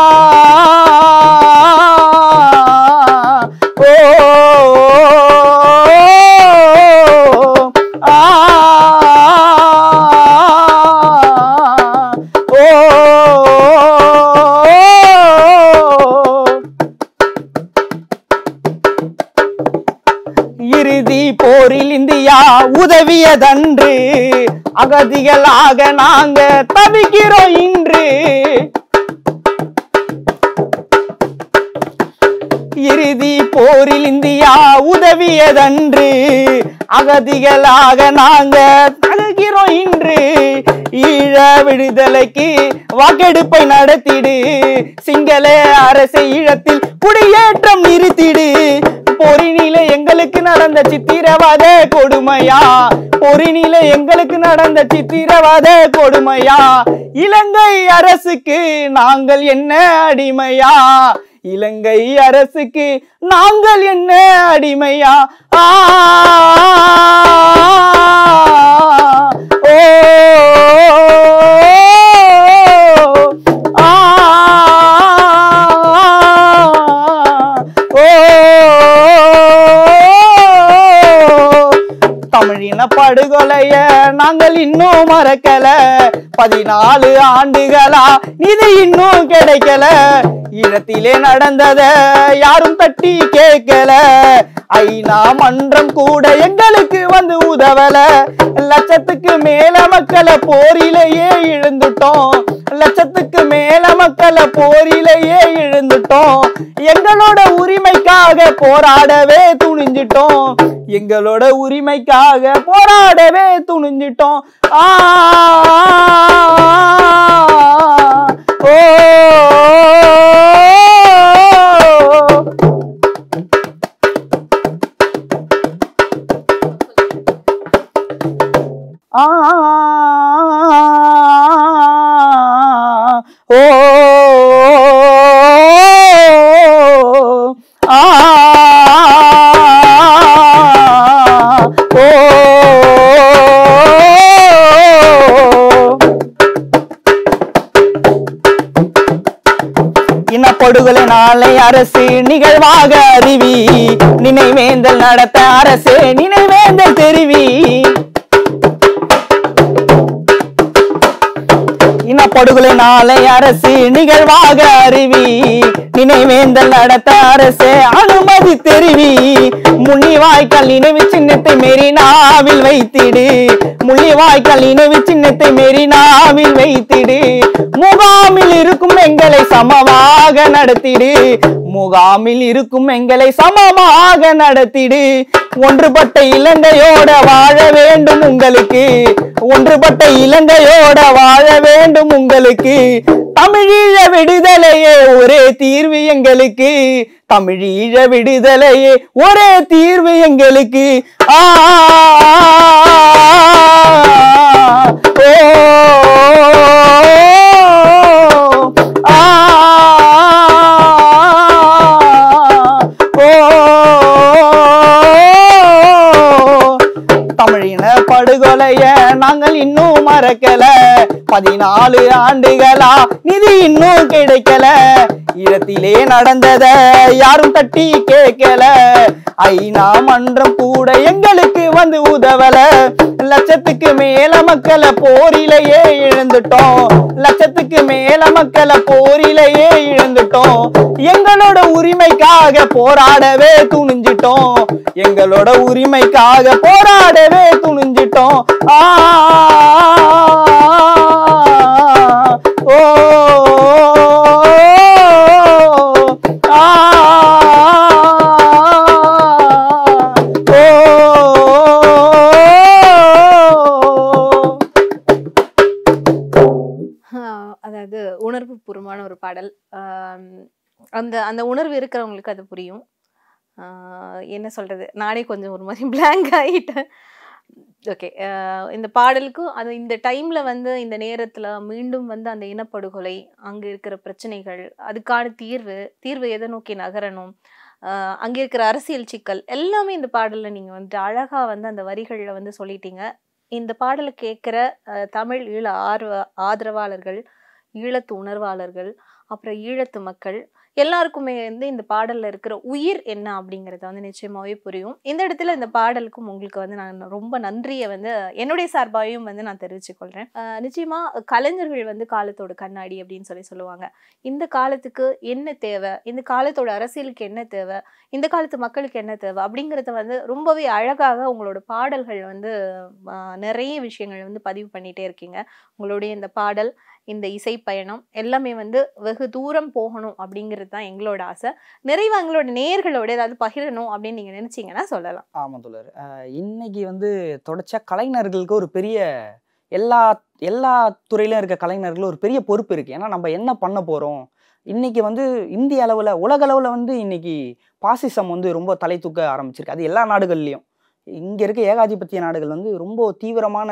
ஓ ஆ இறுதி போரில் இந்தியா உதவியதன்று. அகதிகளாக நாங்க தவிக்கிறோம் இன்று. இறுதி போரில் இந்தியா உதவியதன்று. அகதிகளாக நாங்க தவிக்கிறோம் இன்று. ஈழ விடுதலைக்கு வாக்கெடுப்பை நடத்திடு. சிங்கள அரசை ஈழத்தில் குடியேற்றம் நிறுத்திடு. போரினில எங்களுக்கு நடந்த சித்திரவத கொடுமையா. போரினில எங்களுக்கு நடந்த சித்திரவத கொடுமையா. இலங்கை அரசுக்கு நாங்கள் என்ன அடிமையா. இலங்கை அரசுக்கு நாங்கள் என்ன அடிமையா. ஆ ஓ ஆ ஓ தமிழின படுகொலைய நாங்கள் இன்னும் மறக்கல. பதினாலு ஆண்டுகளா நிதி இன்னும் கிடைக்கல. ஈழத்திலே நடந்தத யாரும் தட்டி கேட்கல. ஐநா மன்றம் கூட எங்களுக்கு வந்து உதவல. லட்சத்துக்கு மேல மக்களை போரிலேயே இழந்துட்டோம். லட்சத்துக்கு மேல மக்களை போரிலேயே இழந்துட்டோம். எங்களோட உரிமைக்காக போராடவே துணிஞ்சிட்டோம். எங்களோட உரிமைக்காக போராடவே துணிஞ்சிட்டோம். ஆ ஓ ஆ ஓ ஆ ஓ இனப்படுகொலை நாளை அரசு நிகழ்வாக அறிவி. நினைவேந்தல் நடத்த அரசு நினைவேந்தல் தெரிவி. இனப்படுகொலை நாளை அரசு நிகழ்வாக அறிவி. நினைவேந்தல் நடத்த அரசு அனுமதி தெரிவி. முள்ளிவாய்க்கால் நினைவு சின்னத்தை மெரினாவில் வைத்திடு. முள்ளிவாய்க்கால் நினைவு சின்னத்தை மெரினாவில் வைத்திடு. முகாமில் இருக்கும் எங்களை சமமாக நடத்திடு. முகாமில் இருக்கும் எங்களை சமமாக நடத்திடு. ஒன்றுபட்ட இலங்கையோட வாழ வேண்டும் உங்களுக்கு. ஒன்றுபட்ட இலங்கையோட வாழ வேண்டும் உங்களுக்கு. தமிழீழ விடுதலையே ஒரே தீர்வு எங்களுக்கு. தமிழீழ விடுதலையே ஒரே தீர்வு எங்களுக்கு. ஆ ஓ ஆ ஓ தமிழின படுகொலைய நாங்கள் இன்னும் மறக்கல. பதினாலு ஆண்டுகளா நிதி இன்னும் கிடைக்கல. ஈழத்திலே நடந்தத யாரும் தட்டி கேட்கல, ஐநா மன்றம் கூட எங்களுக்கு வந்து உதவல. லட்சத்துக்கு மேல மக்களை போரிலேயே இழந்துட்டோம், லட்சத்துக்கு மேல மக்களை போரிலேயே இழந்துட்டோம். எங்களோட உரிமைக்காக போராடவே துணிஞ்சிட்டோம், எங்களோட உரிமைக்காக போராடவே துணிஞ்சிட்டோம். ஆ ஓ அதாவது உணர்வு பூர்வமான ஒரு பாடல். அந்த அந்த உணர்வு இருக்கிறவங்களுக்கு அது புரியும். என்ன சொல்றது, நானே கொஞ்சம் ஒரு மாதிரி பிளாங்க் ஆகிட்டேன். ஓகே, இந்த பாடலுக்கும் அது இந்த டைம்ல வந்து இந்த நேரத்துல மீண்டும் வந்து அந்த இனப்படுகொலை, அங்க இருக்கிற பிரச்சனைகள், அதுக்கான தீர்வு தீர்வு எதை நோக்கி நகரணும், ஆஹ் அங்க இருக்கிற அரசியல் சிக்கல் எல்லாமே இந்த பாடல்ல நீங்க வந்து அழகா வந்து அந்த வரிகள்ல வந்து சொல்லிட்டீங்க. இந்த பாடலை கேட்குற தமிழ் ஈழ ஆர்வ ஆதரவாளர்கள், ஈழத்து உணர்வாளர்கள், அப்புறம் ஈழத்து மக்கள் எல்லாருக்குமே வந்து இந்த பாடல்ல இருக்கிற உயிர் என்ன அப்படிங்கறத வந்து நிச்சயமாவே புரியும். இந்த இடத்துல இந்த பாடலுக்கும் உங்களுக்கு வந்து நான் ரொம்ப நன்றியை வந்து என்னுடைய சார்பாயும் வந்து நான் தெரிவிச்சுக் கொள்றேன். அஹ் நிச்சயமா கலைஞர்கள் வந்து காலத்தோட கண்ணாடி அப்படின்னு சொல்லி சொல்லுவாங்க. இந்த காலத்துக்கு என்ன தேவை, இந்த காலத்தோட அரசியலுக்கு என்ன தேவை, இந்த காலத்து மக்களுக்கு என்ன தேவை அப்படிங்கறத வந்து ரொம்பவே அழகாக உங்களோட பாடல்கள் வந்து நிறைய விஷயங்கள் வந்து பதிவு பண்ணிட்டே இருக்கீங்க. உங்களுடைய இந்த பாடல், இந்த இசை பயணம் எல்லாமே வந்து வெகு தூரம் போகணும் அப்படிங்கிறது தான் எங்களோட ஆசை. நிறைவா எங்களோட நேயர்களோட ஏதாவது பகிரணும் அப்படின்னு நீங்க நினைச்சீங்கன்னா சொல்லலாம். ஆமாம் தோழர், இன்னைக்கு வந்து தொடர்ச்சியா கலைஞர்களுக்கு ஒரு பெரிய எல்லா எல்லா துறையிலும் இருக்க கலைஞர்களும் ஒரு பெரிய பொறுப்பு இருக்கு. ஏன்னா நம்ம என்ன பண்ண போறோம், இன்னைக்கு வந்து இந்திய அளவுல உலக அளவுல வந்து இன்னைக்கு பாசிசம் வந்து ரொம்ப தலை தூக்க ஆரம்பிச்சிருக்கு. அது எல்லா நாடுகள்லயும். இங்க இருக்க ஏகாதிபத்திய நாடுகள் வந்து ரொம்ப தீவிரமான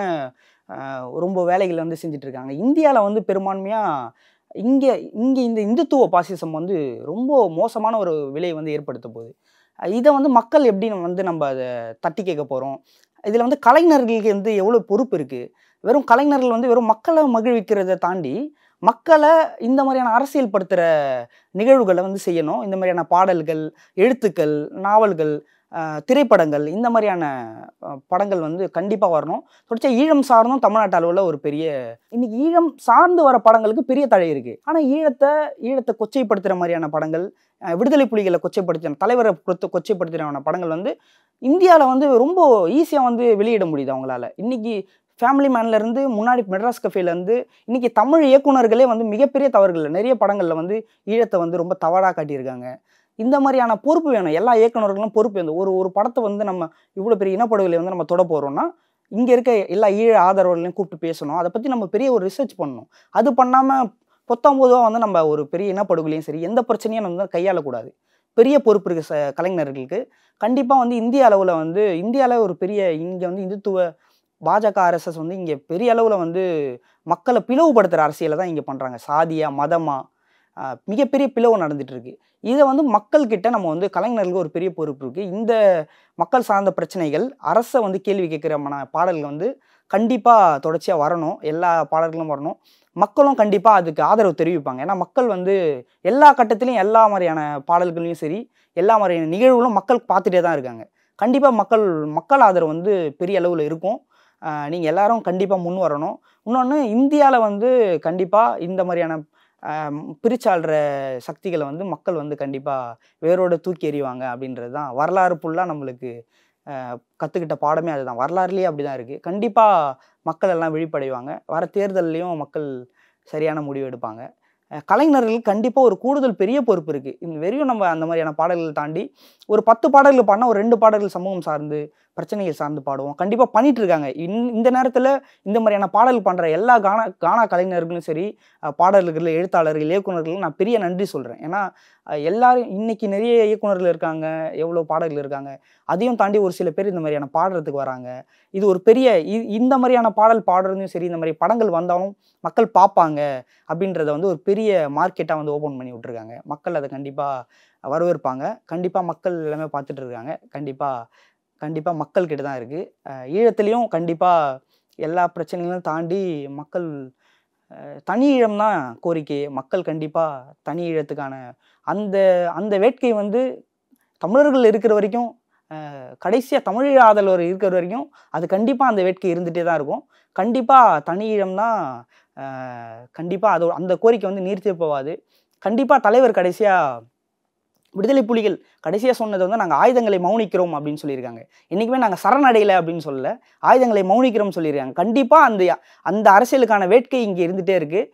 ரொம்ப வேலைகள் வந்து செஞ்சுட்டு இருக்காங்க. இந்தியாவில் வந்து பெரும்பான்மையா இங்கே இங்கே இந்த இந்துத்துவ பாசிசம் வந்து ரொம்ப மோசமான ஒரு விலையை வந்து ஏற்படுத்த போகுது. இதை வந்து மக்கள் எப்படி வந்து நம்ம அதை தட்டி கேட்க போகிறோம். இதில் வந்து கலைஞர்களுக்கு வந்து எவ்வளோ பொறுப்பு இருக்குது. வெறும் கலைஞர்கள் வந்து வெறும் மக்களை மகிழ்விக்கிறத தாண்டி மக்களை இந்த மாதிரியான அரசியல் படுத்துகிற நிகழ்வுகளை வந்து செய்யணும். இந்த மாதிரியான பாடல்கள், எழுத்துக்கள், நாவல்கள், திரைப்படங்கள், இந்த மாதிரியான படங்கள் வந்து கண்டிப்பாக வரணும். தொடர்ச்சியாக ஈழம் சார்ந்தும் தமிழ்நாட்டு அளவில் ஒரு பெரிய இன்னைக்கு ஈழம் சார்ந்து வர படங்களுக்கு பெரிய தடை இருக்குது. ஆனால் ஈழத்தை ஈழத்தை கொச்சைப்படுத்துகிற மாதிரியான படங்கள், விடுதலை புலிகளை கொச்சைப்படுத்தின தலைவரை கொடுத்து கொச்சைப்படுத்துகிற படங்கள் வந்து இந்தியாவில் வந்து ரொம்ப ஈஸியாக வந்து வெளியிட முடியுது அவங்களால. இன்னைக்கு ஃபேமிலி மேன்லேருந்து முன்னாடி மெட்ராஸ் கஃபேலேருந்து இன்னைக்கு தமிழ் இயக்குநர்களே வந்து மிகப்பெரிய தவறுகள் நிறைய படங்களில் வந்து ஈழத்தை வந்து ரொம்ப தவறாக காட்டியிருக்காங்க. இந்த மாதிரியான பொறுப்பு வேணும். எல்லா இயக்குநர்களும் பொறுப்பு வேணும். ஒரு ஒரு படத்தை வந்து நம்ம இவ்வளோ பெரிய இனப்படுகொலை வந்து நம்ம தொட போகிறோம்னா இங்கே இருக்க எல்லா ஈழ ஆதரவுகளையும் கூப்பிட்டு பேசணும். அதை பற்றி நம்ம பெரிய ஒரு ரிசர்ச் பண்ணணும். அது பண்ணாமல் பொத்தாம்பதுவாக வந்து நம்ம ஒரு பெரிய இனப்படுகொலையும் சரி எந்த பிரச்சனையும் நம்ம கையாளக்கூடாது. பெரிய பொறுப்பு இருக்குது ச கலைஞர்களுக்கு. கண்டிப்பாக வந்து இந்திய அளவில் வந்து இந்தியாவில் ஒரு பெரிய இங்கே வந்து இந்துத்துவ பாஜக ஆர்எஸ்எஸ் வந்து இங்கே பெரிய அளவில் வந்து மக்களை பிளவுபடுத்துகிற அரசியலை தான் இங்கே பண்ணுறாங்க. சாதியா மதமாக மிகப்பெரிய பிளவு நடந்துட்டு இருக்கு. இதை வந்து மக்கள்கிட்ட நம்ம வந்து கலைஞர்களுக்கு ஒரு பெரிய பொறுப்பு இருக்குது. இந்த மக்கள் சார்ந்த பிரச்சனைகள் அரசை வந்து கேள்வி கேட்குறமான பாடல்கள் வந்து கண்டிப்பாக தொடர்ச்சியாக வரணும். எல்லா பாடல்களும் வரணும். மக்களும் கண்டிப்பாக அதுக்கு ஆதரவு தெரிவிப்பாங்க. ஏன்னா மக்கள் வந்து எல்லா கட்டத்திலையும் எல்லா மாதிரியான பாடல்களையும் சரி எல்லா மாதிரியான நிகழ்வுகளும் மக்கள் பார்த்துட்டே தான் இருக்காங்க. கண்டிப்பாக மக்கள் மக்கள் ஆதரவு வந்து பெரிய அளவில் இருக்கும். நீங்கள் எல்லாரும் கண்டிப்பாக முன் வரணும். இன்னொன்று இந்தியாவில் வந்து கண்டிப்பாக இந்த மாதிரியான பிரிச்சாள்ற சக்திகளை வந்து மக்கள் வந்து கண்டிப்பாக வேரோடு தூக்கி எறிவாங்க அப்படின்றது தான் வரலாறு ஃபுல்லாக நம்மளுக்கு கற்றுக்கிட்ட பாடமே அதுதான். வரலாறுலேயே அப்படி தான் இருக்குது. கண்டிப்பாக மக்கள் எல்லாம் விழிப்படைவாங்க. வர தேர்தல்லையும் மக்கள் சரியான முடிவு எடுப்பாங்க. கலைஞர்கள் கண்டிப்பாக ஒரு கூடுதல் பெரிய பொறுப்பு இருக்குது. இந்த வெறியும் நம்ம அந்த மாதிரியான பாடல்கள் தாண்டி ஒரு பத்து பாடல்கள் பாடினா ஒரு ரெண்டு பாடல்கள் சமூகம் சார்ந்து பிரச்சனைகள் சார்ந்து பாடுவோம். கண்டிப்பாக பண்ணிட்டு இருக்காங்க. இந் இந்த நேரத்தில் இந்த மாதிரியான பாடல் பண்ணுற எல்லா கானா கானா கலைஞர்களும் சரி பாடல்கள், எழுத்தாளர்கள், இயக்குநர்கள் நான் பெரிய நன்றி சொல்கிறேன். ஏன்னா எல்லாரும் இன்னைக்கு நிறைய இயக்குநர்கள் இருக்காங்க, எவ்வளோ பாடல்கள் இருக்காங்க. அதையும் தாண்டி ஒரு சில பேர் இந்த மாதிரியான பாடுறதுக்கு வராங்க. இது ஒரு பெரிய இந்த மாதிரியான பாடல் பாடுறதையும் சரி இந்த மாதிரி படங்கள் வந்தாலும் மக்கள் பார்ப்பாங்க அப்படின்றத வந்து ஒரு பெரிய மார்க்கெட்டாக வந்து ஓப்பன் பண்ணி விட்ருக்காங்க. மக்கள் அதை கண்டிப்பாக வரவேற்பாங்க. கண்டிப்பாக மக்கள் எல்லாமே பார்த்துட்டு இருக்காங்க. கண்டிப்பாக கண்டிப்பாக மக்கள்கிட்ட தான் இருக்குது. ஈழத்துலேயும் கண்டிப்பாக எல்லா பிரச்சனைகளும் தாண்டி மக்கள் தனி ஈழம் தான் கோரிக்கை. மக்கள் கண்டிப்பாக தனி ஈழத்துக்கான அந்த அந்த வேட்கை வந்து தமிழர்கள் இருக்கிற வரைக்கும், கடைசியாக தமிழீழ ஆதரவர் இருக்கிற வரைக்கும் அது கண்டிப்பாக அந்த வேட்கை இருந்துகிட்டே தான் இருக்கும். கண்டிப்பாக தனி ஈழம் தான் கண்டிப்பாக அதோ அந்த கோரிக்கை வந்து நீர்த்தே போகாது. கண்டிப்பாக தலைவர் கடைசியாக விடுதலை புலிகள் கடைசியாக சொன்னது வந்து நாங்கள் ஆயுதங்களை மௌனிக்கிறோம் அப்படின்னு சொல்லியிருக்காங்க. என்றைக்குமே நாங்கள் சரணடையலை அப்படின்னு சொல்லலை, ஆயுதங்களை மௌனிக்கிறோம் சொல்லியிருக்காங்க. கண்டிப்பாக அந்த அந்த அரசியலுக்கான வேட்கை இங்கே இருந்துகிட்டே இருக்குது.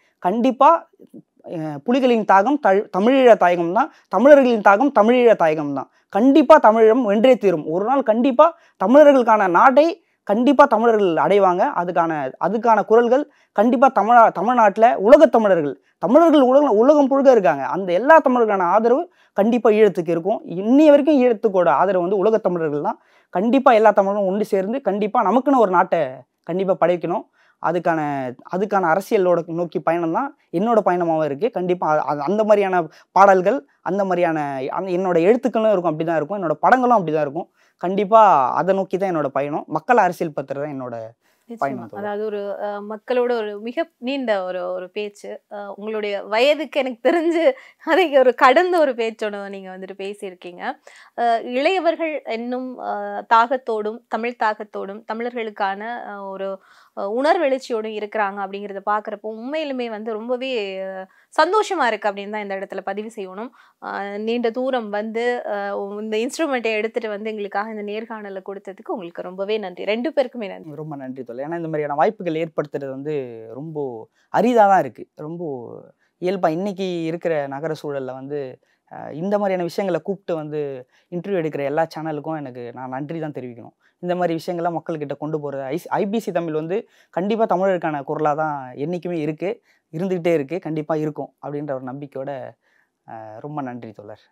கண்டிப்பாக புலிகளின் தாகம் த தமிழீழ தாயகம் தான், தமிழர்களின் தாகம் தமிழீழ தாயகம் தான். கண்டிப்பாக தமிழீழம் வென்றே தீரும். ஒரு நாள் கண்டிப்பாக தமிழர்களுக்கான நாட்டை கண்டிப்பாக தமிழர்கள் அடைவாங்க. அதுக்கான அதுக்கான குரல்கள் கண்டிப்பாக தமிழ தமிழ்நாட்டில் உலகத் தமிழர்கள் தமிழர்கள் உலகம் உலகம் முழுக்க இருக்காங்க. அந்த எல்லா தமிழர்களுக்கான ஆதரவு கண்டிப்பாக ஈழத்துக்கு இருக்கும். இன்னைய வரைக்கும் ஈழத்துக்கோட ஆதரவு வந்து உலகத் தமிழர்கள் தான். கண்டிப்பாக எல்லா தமிழர்களும் ஒன்று சேர்ந்து கண்டிப்பாக நமக்குன்னு ஒரு நாட்டை கண்டிப்பாக படைக்கணும். அதுக்கான அதுக்கான அரசியலோட நோக்கி பயணம் தான் என்னோட பயணமாகவும் இருக்குது. கண்டிப்பாக அந்த மாதிரியான பாடல்கள், அந்த மாதிரியான அந்த என்னோட எழுத்துக்களும் இருக்கும், அப்படி தான் இருக்கும். என்னோட படங்களும் அப்படி தான் இருக்கும். கண்டிப்பாக அதை நோக்கி தான் என்னோட பயணம். மக்கள் அரசியல் பத்திரம் தான் என்னோட பயணம். அதாவது ஒரு மக்களோட ஒரு மிக நீண்ட ஒரு ஒரு பேச்சு, உங்களுடைய வயதுக்கு எனக்கு தெரிஞ்சு அதை ஒரு கடந்த ஒரு பேச்சோட நீங்க வந்துட்டு பேசியிருக்கீங்க. இளையவர்கள் என்னும் தாகத்தோடும் தமிழ் தாகத்தோடும் தமிழர்களுக்கான ஒரு உணர்வெழுச்சியோடும் இருக்கிறாங்க அப்படிங்கிறத பார்க்குறப்போ உண்மையிலுமே வந்து ரொம்பவே சந்தோஷமா இருக்கு அப்படின்னு தான் இந்த இடத்துல பதிவு செய்யணும். நீண்ட தூரம் வந்து இந்த இன்ஸ்ட்ருமெண்ட்டை எடுத்துட்டு வந்து எங்களுக்காக இந்த நேர்காணலை கொடுத்ததுக்கு உங்களுக்கு ரொம்பவே நன்றி. ரெண்டு பேருக்குமே நன்றி. ரொம்ப நன்றி தோழி. ஏன்னா இந்த மாதிரியான வாய்ப்புகள் ஏற்படுத்துறது வந்து ரொம்ப அரிதாக தான் இருக்குது. ரொம்ப இயல்பாக இன்றைக்கி இருக்கிற நகர சூழலில் வந்து இந்த மாதிரியான விஷயங்களை கூப்பிட்டு வந்து இன்டர்வியூ எடுக்கிற எல்லா சேனலுக்கும் எனக்கு நான் நன்றி தான் தெரிவிக்கணும். இந்த மாதிரி விஷயங்கள்லாம் மக்கள்கிட்ட கொண்டு போகிறது ஐ ஐபிசி தமிழ் வந்து கண்டிப்பாக தமிழருக்கான குரலாக தான் என்றைக்குமே இருக்குது, இருந்துக்கிட்டே இருக்குது, கண்டிப்பாக இருக்கும் அப்படின்ற ஒரு நம்பிக்கையோட ரொம்ப நன்றி தோழர்.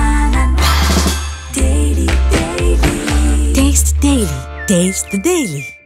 Taste Daily. Taste the Daily.